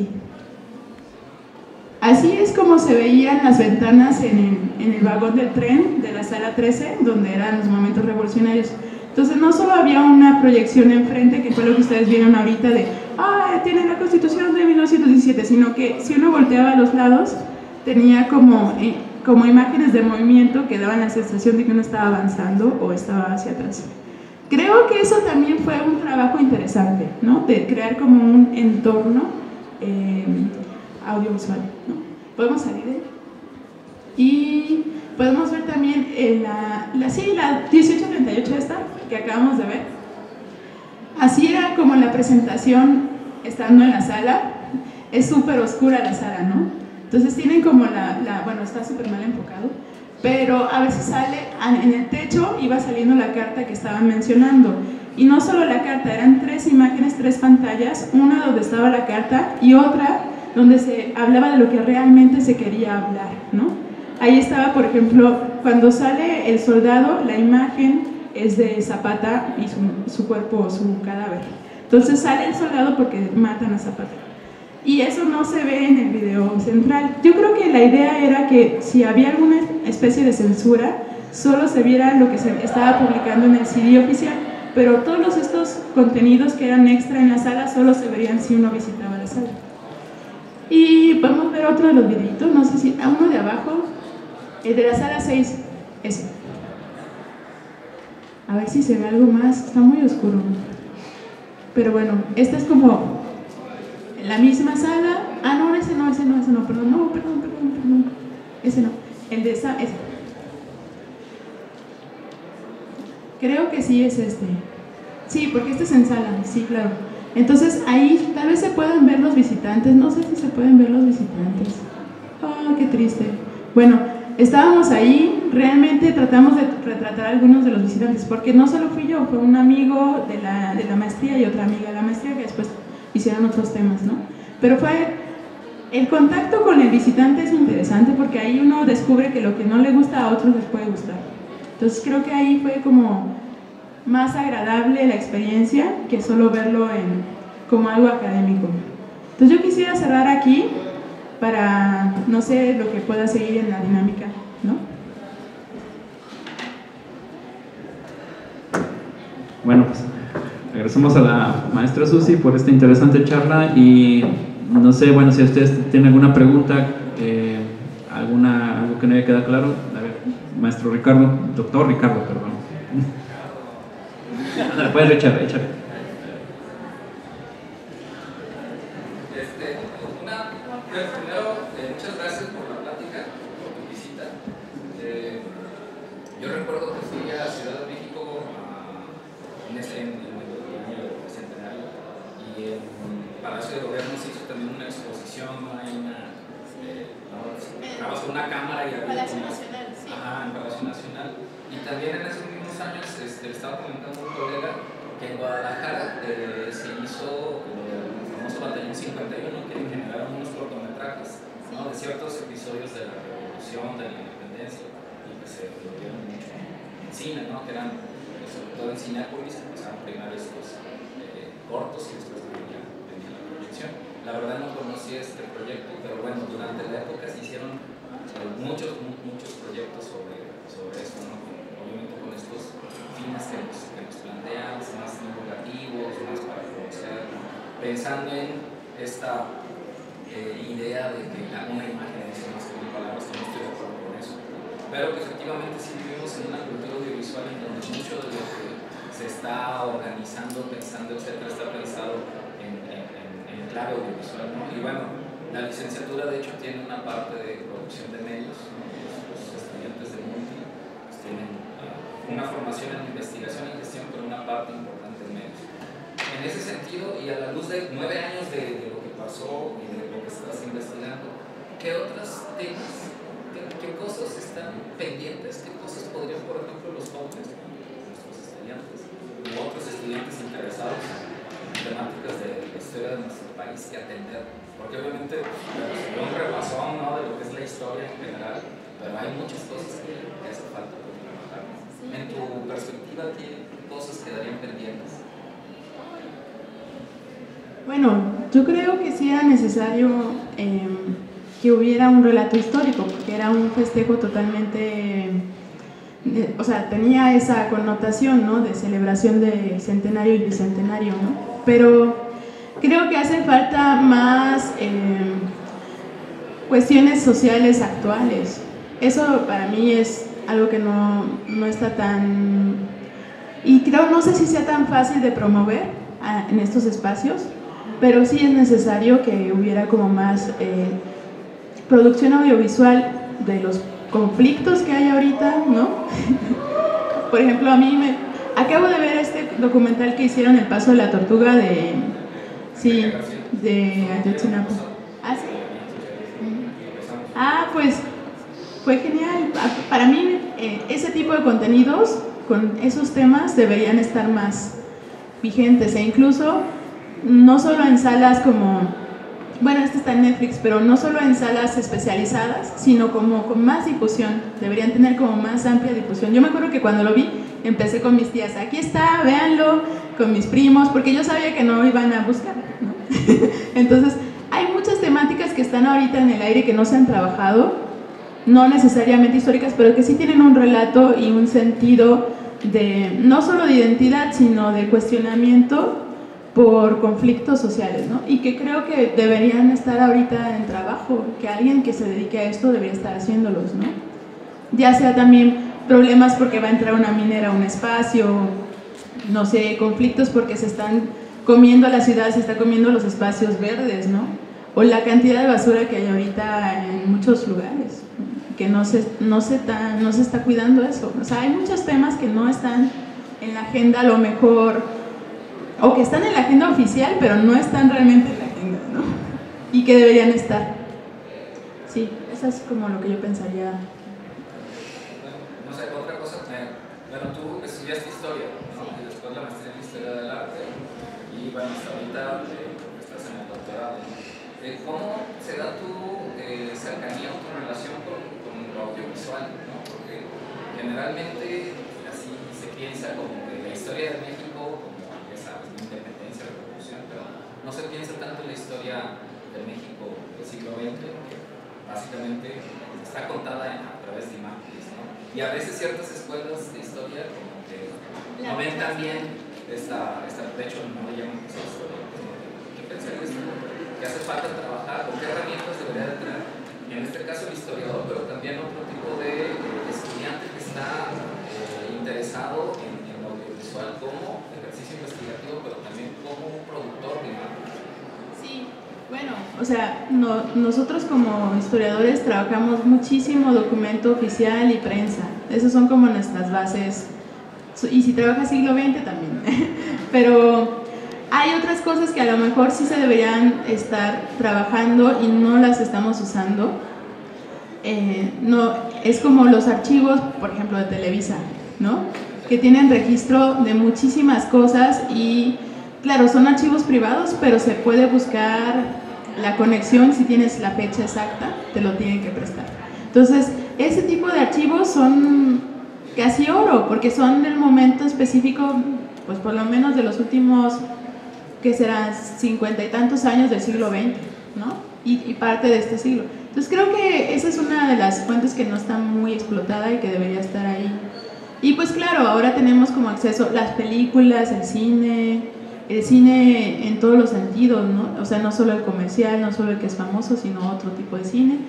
Así es como se veían las ventanas en el, en el vagón del tren de la sala trece, donde eran los momentos revolucionarios. Entonces no solo había una proyección enfrente, que fue lo que ustedes vieron ahorita de ah, tiene la Constitución de mil novecientos diecisiete, sino que si uno volteaba a los lados, tenía como, eh, como imágenes de movimiento que daban la sensación de que uno estaba avanzando o estaba hacia atrás. Creo que eso también fue un trabajo interesante, ¿no? De crear como un entorno eh, audiovisual, ¿no? Podemos salir de él. Y podemos ver también en la, la, sí, la dieciocho treinta y ocho esta, que acabamos de ver. Así era como la presentación estando en la sala. Es súper oscura la sala, ¿no? Entonces tienen como la, la bueno, está súper mal enfocado, pero a veces sale, en el techo iba saliendo la carta que estaban mencionando. Y no solo la carta, eran tres imágenes, tres pantallas, una donde estaba la carta y otra donde se hablaba de lo que realmente se quería hablar, ¿no? Ahí estaba, por ejemplo, cuando sale el soldado, la imagen es de Zapata y su, su cuerpo, su cadáver. Entonces sale el soldado porque matan a Zapata. Y eso no se ve en el video central. Yo creo que la idea era que si había alguna especie de censura, solo se viera lo que se estaba publicando en el C D oficial, pero todos estos contenidos que eran extra en la sala solo se verían si uno visitaba la sala. Y podemos ver otro de los videitos, no sé si, a uno de abajo, el de la sala seis, ese. A ver si se ve algo más, está muy oscuro. Pero bueno, esta es como la misma sala. Ah, no, ese no, ese no, ese no, perdón, no, perdón, perdón, perdón. Ese no, el de esa, ese. Creo que sí es este. Sí, porque este es en sala, sí, claro. Entonces ahí tal vez se puedan ver los visitantes, no sé si se pueden ver los visitantes. Oh, qué triste. Bueno, estábamos ahí, realmente tratamos de retratar a algunos de los visitantes, porque no solo fui yo, fue un amigo de la, de la maestría y otra amiga de la maestría que después hicieron otros temas, ¿no? Pero fue, el contacto con el visitante es interesante porque ahí uno descubre que lo que no le gusta a otros les puede gustar. Entonces creo que ahí fue como más agradable la experiencia que solo verlo en, como algo académico. Entonces yo quisiera cerrar aquí para, no sé, lo que pueda seguir en la dinámica, ¿no? Bueno, pues agradecemos a la maestra Susi por esta interesante charla y no sé, bueno, si ustedes tienen alguna pregunta, eh, alguna, algo que no haya quedado claro, a ver, maestro Ricardo, doctor Ricardo, perdón. No, puedes echar, echar. Este, una, pues primero, eh, muchas gracias por la plática, por tu visita. Eh, yo recuerdo que fui a Ciudad de México a, en, este, en, en el año del Centenario y en el Palacio de Gobierno se hizo también una exposición, hay una, eh, no, grabas con una cámara y había Palacio como, Nacional, sí. Ajá, en Palacio Nacional. Y también en esos mismos años este, le estaba comentando a un colega que en Guadalajara eh, se hizo el famoso Batallón cincuenta y uno, que generaron unos cortometrajes, ¿no?, de ciertos episodios de la Revolución, de la Independencia, y que se volvieron mucho en cine, ¿no?, que eran, sobre todo en Cinépolis, empezaron primero estos eh, cortos y después venía, venía la proyección. La verdad no conocía este proyecto, pero bueno, durante la época se hicieron eh, muchos, muchos proyectos sobre, sobre esto, ¿no?, con, obviamente con estos fines que nos, que nos plantean, más divulgativos, más para conocer, pensando en esta eh, idea de que una imagen es más que una palabra, no estoy de acuerdo con eso, pero que efectivamente sí vivimos en una cultura audiovisual en donde mucho de lo que se está organizando, pensando, etcétera, está pensado en, en, en, en clave audiovisual, ¿no? Y bueno, la licenciatura de hecho tiene una parte de producción de medios, ¿no? los, los estudiantes de Multi pues, tienen uh, una formación en investigación y gestión, pero una parte importante en medios. En ese sentido, y a la luz de nueve años de, de lo que pasó y de lo que estás investigando, ¿qué otros temas, qué, qué cosas están pendientes, qué cosas podrían, por ejemplo, los jóvenes, nuestros estudiantes, u otros estudiantes interesados en temáticas de la historia de nuestro país que atender? Porque obviamente es un repasón, ¿no?, de lo que es la historia en general, pero hay muchas cosas que, que hace falta por trabajar. En tu perspectiva, ¿qué cosas quedarían pendientes? Bueno, yo creo que sí era necesario eh, que hubiera un relato histórico, porque era un festejo totalmente, eh, o sea, tenía esa connotación, ¿no?, de celebración del centenario y bicentenario, ¿no? Pero creo que hace falta más eh, cuestiones sociales actuales. Eso para mí es algo que no, no está tan, y creo, no sé si sea tan fácil de promover a, en estos espacios, pero sí es necesario que hubiera como más eh, producción audiovisual de los conflictos que hay ahorita, ¿no? Por ejemplo, a mí me acabo de ver este documental que hicieron, El Paso de la Tortuga, de sí, de Ayotzinapa. Ah, sí. Ah, pues fue genial. Para mí eh, ese tipo de contenidos con esos temas deberían estar más vigentes, e incluso no solo en salas como, bueno, este está en Netflix, pero no solo en salas especializadas, sino como con más difusión, deberían tener como más amplia difusión. Yo me acuerdo que cuando lo vi, empecé con mis tías, aquí está, véanlo, con mis primos, porque yo sabía que no iban a buscar, ¿no? Entonces, hay muchas temáticas que están ahorita en el aire que no se han trabajado, no necesariamente históricas, pero que sí tienen un relato y un sentido de, no solo de identidad, sino de cuestionamiento por conflictos sociales, ¿no? Y que creo que deberían estar ahorita en trabajo, que alguien que se dedique a esto debería estar haciéndolos, ¿no? Ya sea también problemas porque va a entrar una minera a un espacio, no sé, conflictos porque se están comiendo la ciudad, se está comiendo los espacios verdes, ¿no? O la cantidad de basura que hay ahorita en muchos lugares, que no se, no se, ta, no se está cuidando eso. O sea, hay muchos temas que no están en la agenda a lo mejor, o que están en la agenda oficial, pero no están realmente en la agenda, ¿no? Y que deberían estar. Sí, eso es como lo que yo pensaría. No sé, otra cosa, eh, bueno, tú estudiaste historia, ¿no? Y después la maestría en historia del arte, y bueno, hasta ahorita eh, estás en el doctorado. Eh, ¿Cómo se da tu eh, cercanía o tu relación con, con lo audiovisual, ¿no? Porque generalmente así se piensa como que la historia de México, como ya sabes, la independencia, la revolución, pero no se piensa tanto en la historia de México del siglo veinte, que básicamente está contada a través de imágenes, ¿no? Y a veces ciertas escuelas de historia como que no ven tan bien esta, esta de hecho no le llaman esa historia. ¿Qué pensarías tú? ¿Qué hace falta trabajar? ¿O qué herramientas debería de tener? En este caso el historiador, pero también otro tipo de eh, estudiante que está eh, interesado en, en lo audiovisual como ejercicio investigativo, pero también como un productor de imágenes. Sí, bueno, o sea, no, nosotros como historiadores trabajamos muchísimo documento oficial y prensa. Esas son como nuestras bases. Y si trabajas siglo veinte también. Pero hay otras cosas que a lo mejor sí se deberían estar trabajando y no las estamos usando. Eh, no, es como los archivos, por ejemplo, de Televisa, ¿no? Que tienen registro de muchísimas cosas y, claro, son archivos privados, pero se puede buscar la conexión si tienes la fecha exacta, te lo tienen que prestar. Entonces, ese tipo de archivos son casi oro, porque son del momento específico, pues por lo menos de los últimos, que serán cincuenta y tantos años del siglo veinte, ¿no? Y, y parte de este siglo. Entonces creo que esa es una de las fuentes que no está muy explotada y que debería estar ahí. Y pues claro, ahora tenemos como acceso las películas, el cine, el cine en todos los sentidos, ¿no? O sea, no solo el comercial, no solo el que es famoso, sino otro tipo de cine.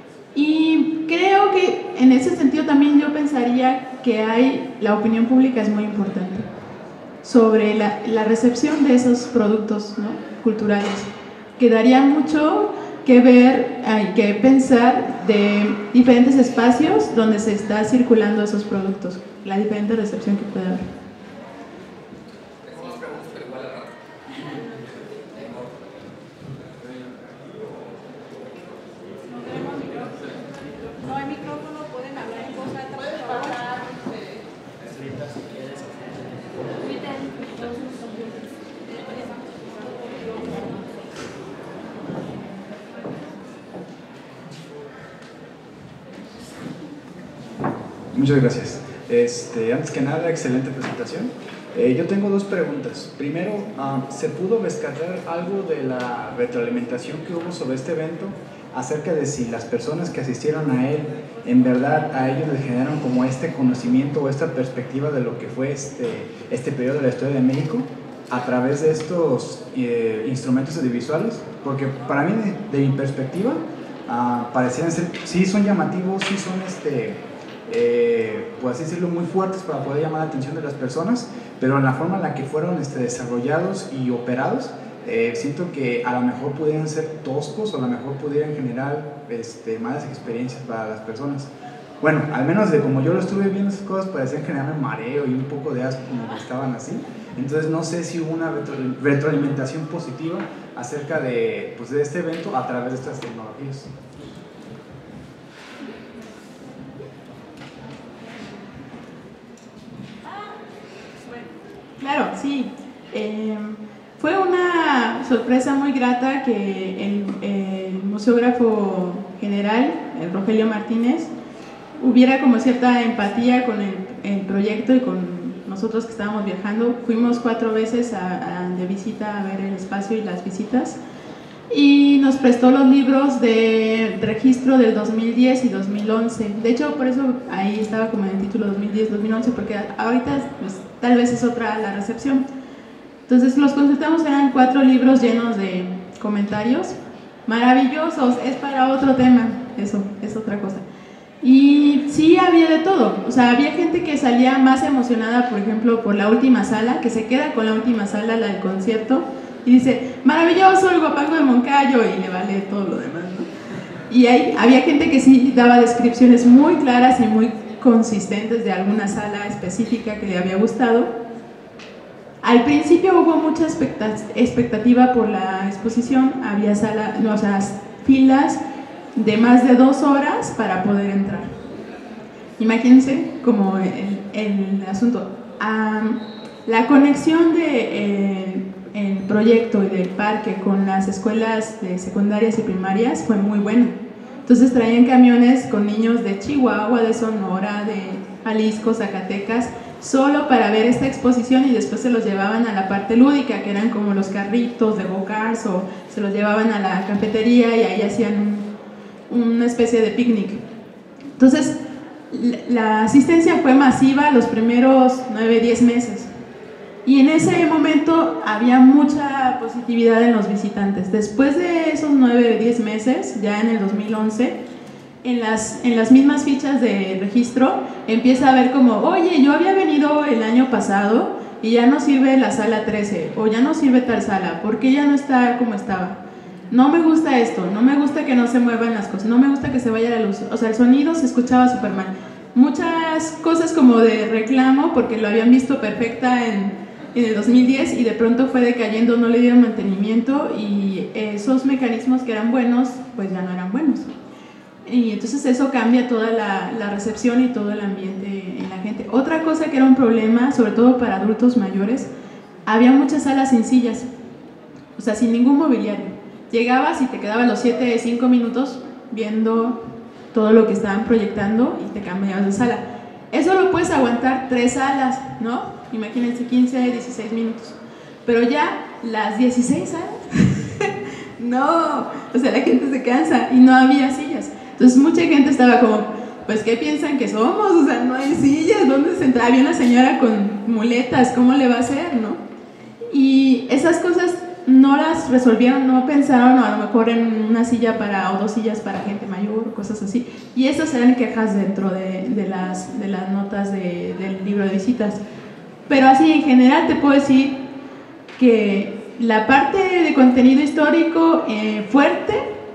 Y creo que en ese sentido también yo pensaría que hay, la opinión pública es muy importante sobre la, la recepción de esos productos, ¿no? Culturales, que daría mucho que ver, hay que pensar de diferentes espacios donde se está circulando esos productos, la diferente recepción que puede haber. Tengo más preguntas, pero igual al rato. No hay micrófono, pueden hablar en voz alta, pueden hablar. Muchas gracias. Este, antes que nada, excelente presentación. Eh, yo tengo dos preguntas. Primero, um, ¿se pudo rescatar algo de la retroalimentación que hubo sobre este evento acerca de si las personas que asistieron a él, en verdad a ellos les generaron como este conocimiento o esta perspectiva de lo que fue este, este periodo de la historia de México a través de estos eh, instrumentos audiovisuales? Porque para mí, de, de mi perspectiva, uh, parecían ser, sí son llamativos, sí son este... Eh, por así decirlo, muy fuertes para poder llamar la atención de las personas, pero en la forma en la que fueron este, desarrollados y operados, eh, siento que a lo mejor pudieran ser toscos o a lo mejor pudieran generar este, malas experiencias para las personas. Bueno, al menos de como yo lo estuve viendo, esas cosas parecían generarme mareo y un poco de asco como que estaban así. Entonces no sé si hubo una retro, retroalimentación positiva acerca de, pues, de este evento a través de estas tecnologías. Claro, sí. Eh, fue una sorpresa muy grata que el, el museógrafo general, el Rogelio Martínez, hubiera como cierta empatía con el, el proyecto y con nosotros que estábamos viajando. Fuimos cuatro veces a, a, de visita a ver el espacio y las visitas, y nos prestó los libros de registro del dos mil diez y dos mil once. De hecho, por eso ahí estaba como en el título dos mil diez dos mil once, porque ahorita pues, tal vez es otra la recepción. Entonces los consultamos, eran cuatro libros llenos de comentarios maravillosos. Es para otro tema, eso es otra cosa. Y sí había de todo, o sea, había gente que salía más emocionada, por ejemplo, por la última sala, que se queda con la última sala, la del concierto, y dice, maravilloso el Huapango de Moncayo, y le vale todo lo demás, ¿no? Y hay, había gente que sí daba descripciones muy claras y muy consistentes de alguna sala específica que le había gustado. Al principio hubo mucha expectativa por la exposición, había sala, no, o sea, filas de más de dos horas para poder entrar. Imagínense como el, el asunto. Um, la conexión de eh, el proyecto y del parque con las escuelas de secundarias y primarias fue muy buena. Entonces traían camiones con niños de Chihuahua, de Sonora, de Jalisco, Zacatecas, solo para ver esta exposición, y después se los llevaban a la parte lúdica, que eran como los carritos de go-karts, o se los llevaban a la cafetería y ahí hacían un, una especie de picnic. Entonces la asistencia fue masiva los primeros nueve, diez meses. Y en ese momento había mucha positividad en los visitantes. Después de esos nueve o diez meses, ya en el dos mil once, en las, en las mismas fichas de registro, empieza a ver como, oye, yo había venido el año pasado y ya no sirve la sala trece, o ya no sirve tal sala, ¿por qué ya no está como estaba? No me gusta esto, no me gusta que no se muevan las cosas, no me gusta que se vaya la luz, o sea, el sonido se escuchaba súper mal. Muchas cosas como de reclamo, porque lo habían visto perfecta en... en el dos mil diez, y de pronto fue decayendo, no le dieron mantenimiento, y esos mecanismos que eran buenos, pues ya no eran buenos. Y entonces eso cambia toda la, la recepción y todo el ambiente en la gente. Otra cosa que era un problema, sobre todo para adultos mayores, había muchas salas sin sillas, o sea, sin ningún mobiliario. Llegabas y te quedabas los siete, cinco minutos viendo todo lo que estaban proyectando y te cambiabas de sala. Eso lo puedes aguantar tres salas, ¿no? Imagínense, quince, dieciséis minutos. Pero ya las dieciséis salas, no, o sea, la gente se cansa y no había sillas. Entonces mucha gente estaba como, pues, ¿qué piensan que somos? O sea, no hay sillas, ¿dónde se entra? Había una señora con muletas, ¿cómo le va a hacer, no? Y esas cosas no las resolvieron, no pensaron a lo mejor en una silla para, o dos sillas para gente mayor, cosas así. Y estas eran quejas dentro de, de, las, de las notas de, del libro de visitas. Pero así en general te puedo decir que la parte de contenido histórico eh, fuerte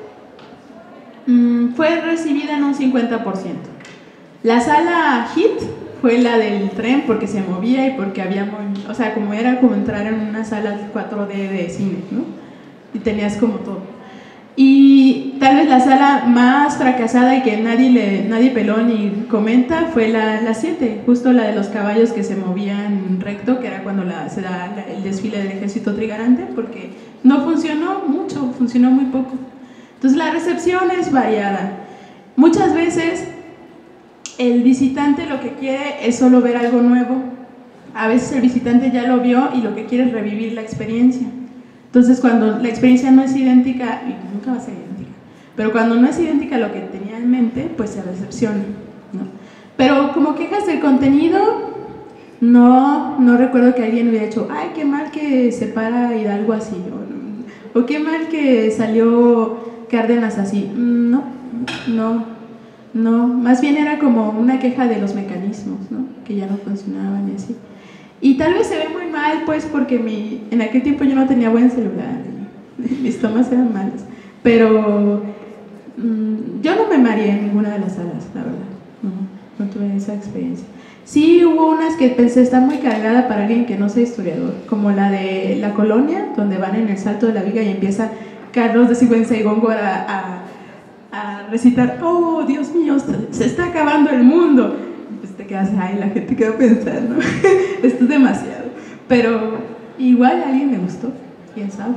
mmm, fue recibida en un cincuenta por ciento. La sala hit fue la del tren, porque se movía y porque había, o sea, como era como entrar en una sala cuatro D de cine, ¿no? Y tenías como todo. Y tal vez la sala más fracasada y que nadie, le, nadie peló ni comenta fue la siete, justo la de los caballos que se movían recto, que era cuando la, se da la, el desfile del ejército trigarante, porque no funcionó mucho, funcionó muy poco. Entonces la recepción es variada. Muchas veces el visitante lo que quiere es solo ver algo nuevo. A veces el visitante ya lo vio y lo que quiere es revivir la experiencia. Entonces, cuando la experiencia no es idéntica, y nunca va a ser idéntica, pero cuando no es idéntica a lo que tenía en mente, pues se recepciona, ¿no? Pero como quejas del contenido, no, no recuerdo que alguien hubiera dicho, ay, qué mal que se para Hidalgo así, o, o qué mal que salió Cárdenas así. No, no, no, más bien era como una queja de los mecanismos, ¿no? Que ya no funcionaban y así. Y tal vez se ve muy mal, pues, porque mi, en aquel tiempo yo no tenía buen celular, mis tomas eran malas, pero mmm, yo no me mareé en ninguna de las salas, la verdad, no, no tuve esa experiencia. Sí hubo unas que pensé estar muy cargada para alguien que no sea historiador, como la de La Colonia, donde van en el Salto de la Viga y empieza Carlos de Sigüenza y Góngora a, a, a recitar, oh, Dios mío, se está acabando el mundo. Pues te quedas, ay, la gente quedó pensando, esto es demasiado. Pero igual a alguien le gustó, quién sabe.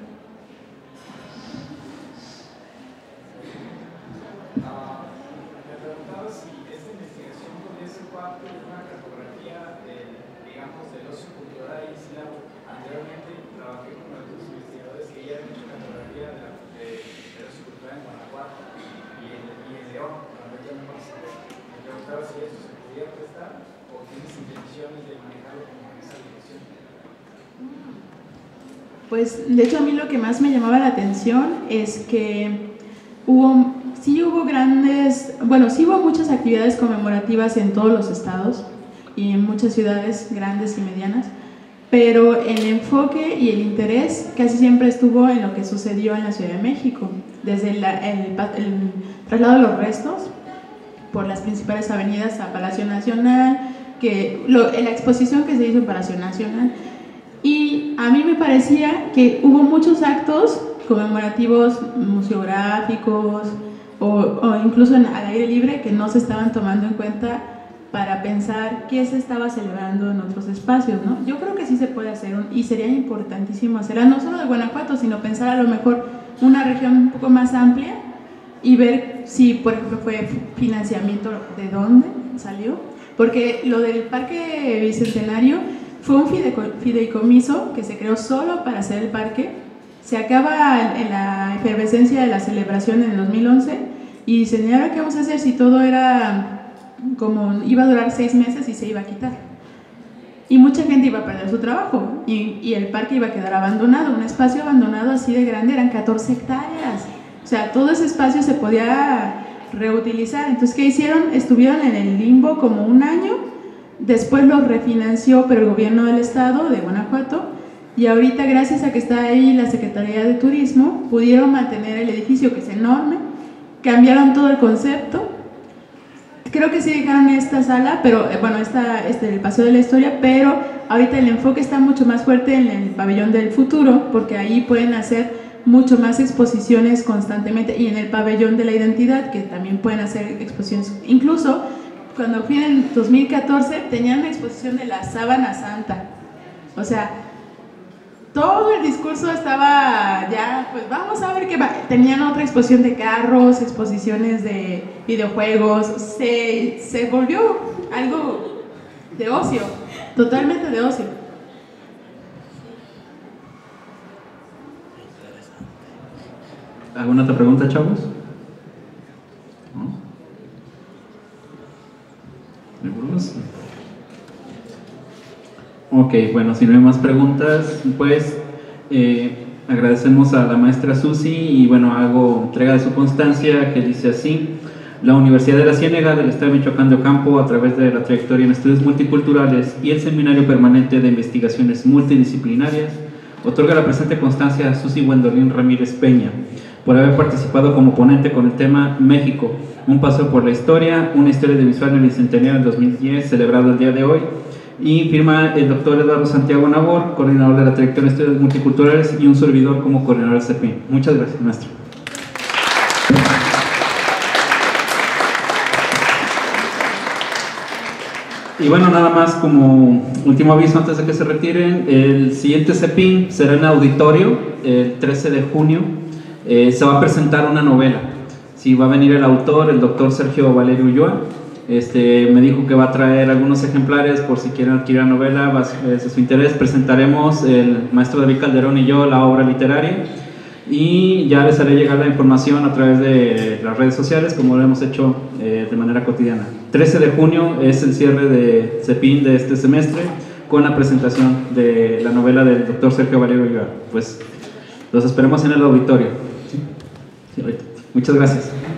Me preguntaba si esta investigación podría ser parte de una cartografía, de, digamos, del ocio cultural y sílabo. Anteriormente trabajé con otros investigadores que ya han hecho cartografía de la, de, del ocio cultural en Guanajuato y en, y en León, cuando yo me participé. Me preguntaba si esto se podía prestar o tienes intenciones de manejarlo como en esa dirección. Pues de hecho a mí lo que más me llamaba la atención es que hubo, sí hubo grandes, bueno, sí hubo muchas actividades conmemorativas en todos los estados y en muchas ciudades grandes y medianas, pero el enfoque y el interés casi siempre estuvo en lo que sucedió en la Ciudad de México, desde la, el, el traslado de los restos, por las principales avenidas a Palacio Nacional, que lo, en la exposición que se hizo en Palacio Nacional. Y a mí me parecía que hubo muchos actos conmemorativos museográficos o, o incluso en, al aire libre que no se estaban tomando en cuenta para pensar qué se estaba celebrando en otros espacios, ¿no? Yo creo que sí se puede hacer un, y sería importantísimo hacerla, no solo de Guanajuato, sino pensar a lo mejor una región un poco más amplia y ver si, por ejemplo, fue financiamiento, de dónde salió, porque lo del Parque Bicentenario fue un fideicomiso que se creó solo para hacer el parque, se acaba en la efervescencia de la celebración en el dos mil once y dicen, ¿y ahora qué vamos a hacer si todo era como iba a durar seis meses y se iba a quitar? Y mucha gente iba a perder su trabajo y, y el parque iba a quedar abandonado, un espacio abandonado así de grande, eran catorce hectáreas, o sea, todo ese espacio se podía reutilizar. Entonces, ¿qué hicieron? Estuvieron en el limbo como un año, después lo refinanció pero el gobierno del estado de Guanajuato, y ahorita gracias a que está ahí la Secretaría de Turismo pudieron mantener el edificio, que es enorme, cambiaron todo el concepto. Creo que sí dejaron esta sala, pero eh, bueno, esta, este, el Paseo de la Historia, pero ahorita el enfoque está mucho más fuerte en el Pabellón del Futuro, porque ahí pueden hacer mucho más exposiciones constantemente, y en el Pabellón de la Identidad, que también pueden hacer exposiciones. Incluso cuando fui en dos mil catorce tenían una exposición de la Sábana Santa, o sea, todo el discurso estaba ya, pues vamos a ver qué va. Tenían otra exposición de carros, exposiciones de videojuegos, se, se volvió algo de ocio, totalmente de ocio. ¿Alguna otra pregunta, chavos? ¿Seguros? Ok, bueno, si no hay más preguntas, pues eh, agradecemos a la maestra Susi y bueno, hago entrega de su constancia que dice así: la Universidad de la Ciénega del Estado de Michoacán de Ocampo, a través de la trayectoria en estudios multiculturales y el Seminario Permanente de Investigaciones Multidisciplinarias, otorga la presente constancia a Susi Gwendolyn Ramírez Peña por haber participado como ponente con el tema México, un paso por la historia, una historia de visual en el Bicentenario del dos mil diez, celebrado el día de hoy. Y firma el doctor Eduardo Santiago Nabor, coordinador de la trayectoria en estudios multiculturales, y un servidor como coordinador del CEPIM. Muchas gracias, maestro. Y bueno, nada más como último aviso antes de que se retiren, el siguiente CEPIM será en auditorio el trece de junio. Eh, se va a presentar una novela. Sí, va a venir el autor, el doctor Sergio Valerio Ulloa. Este, me dijo que va a traer algunos ejemplares por si quieren adquirir la novela, va a ser de su interés. Presentaremos el maestro David Calderón y yo la obra literaria y ya les haré llegar la información a través de las redes sociales, como lo hemos hecho eh, de manera cotidiana. trece de junio es el cierre de CEPIM de este semestre con la presentación de la novela del doctor Sergio Valerio Ulloa. Pues los esperemos en el auditorio. ¿Sí? Sí, ahorita. Muchas gracias.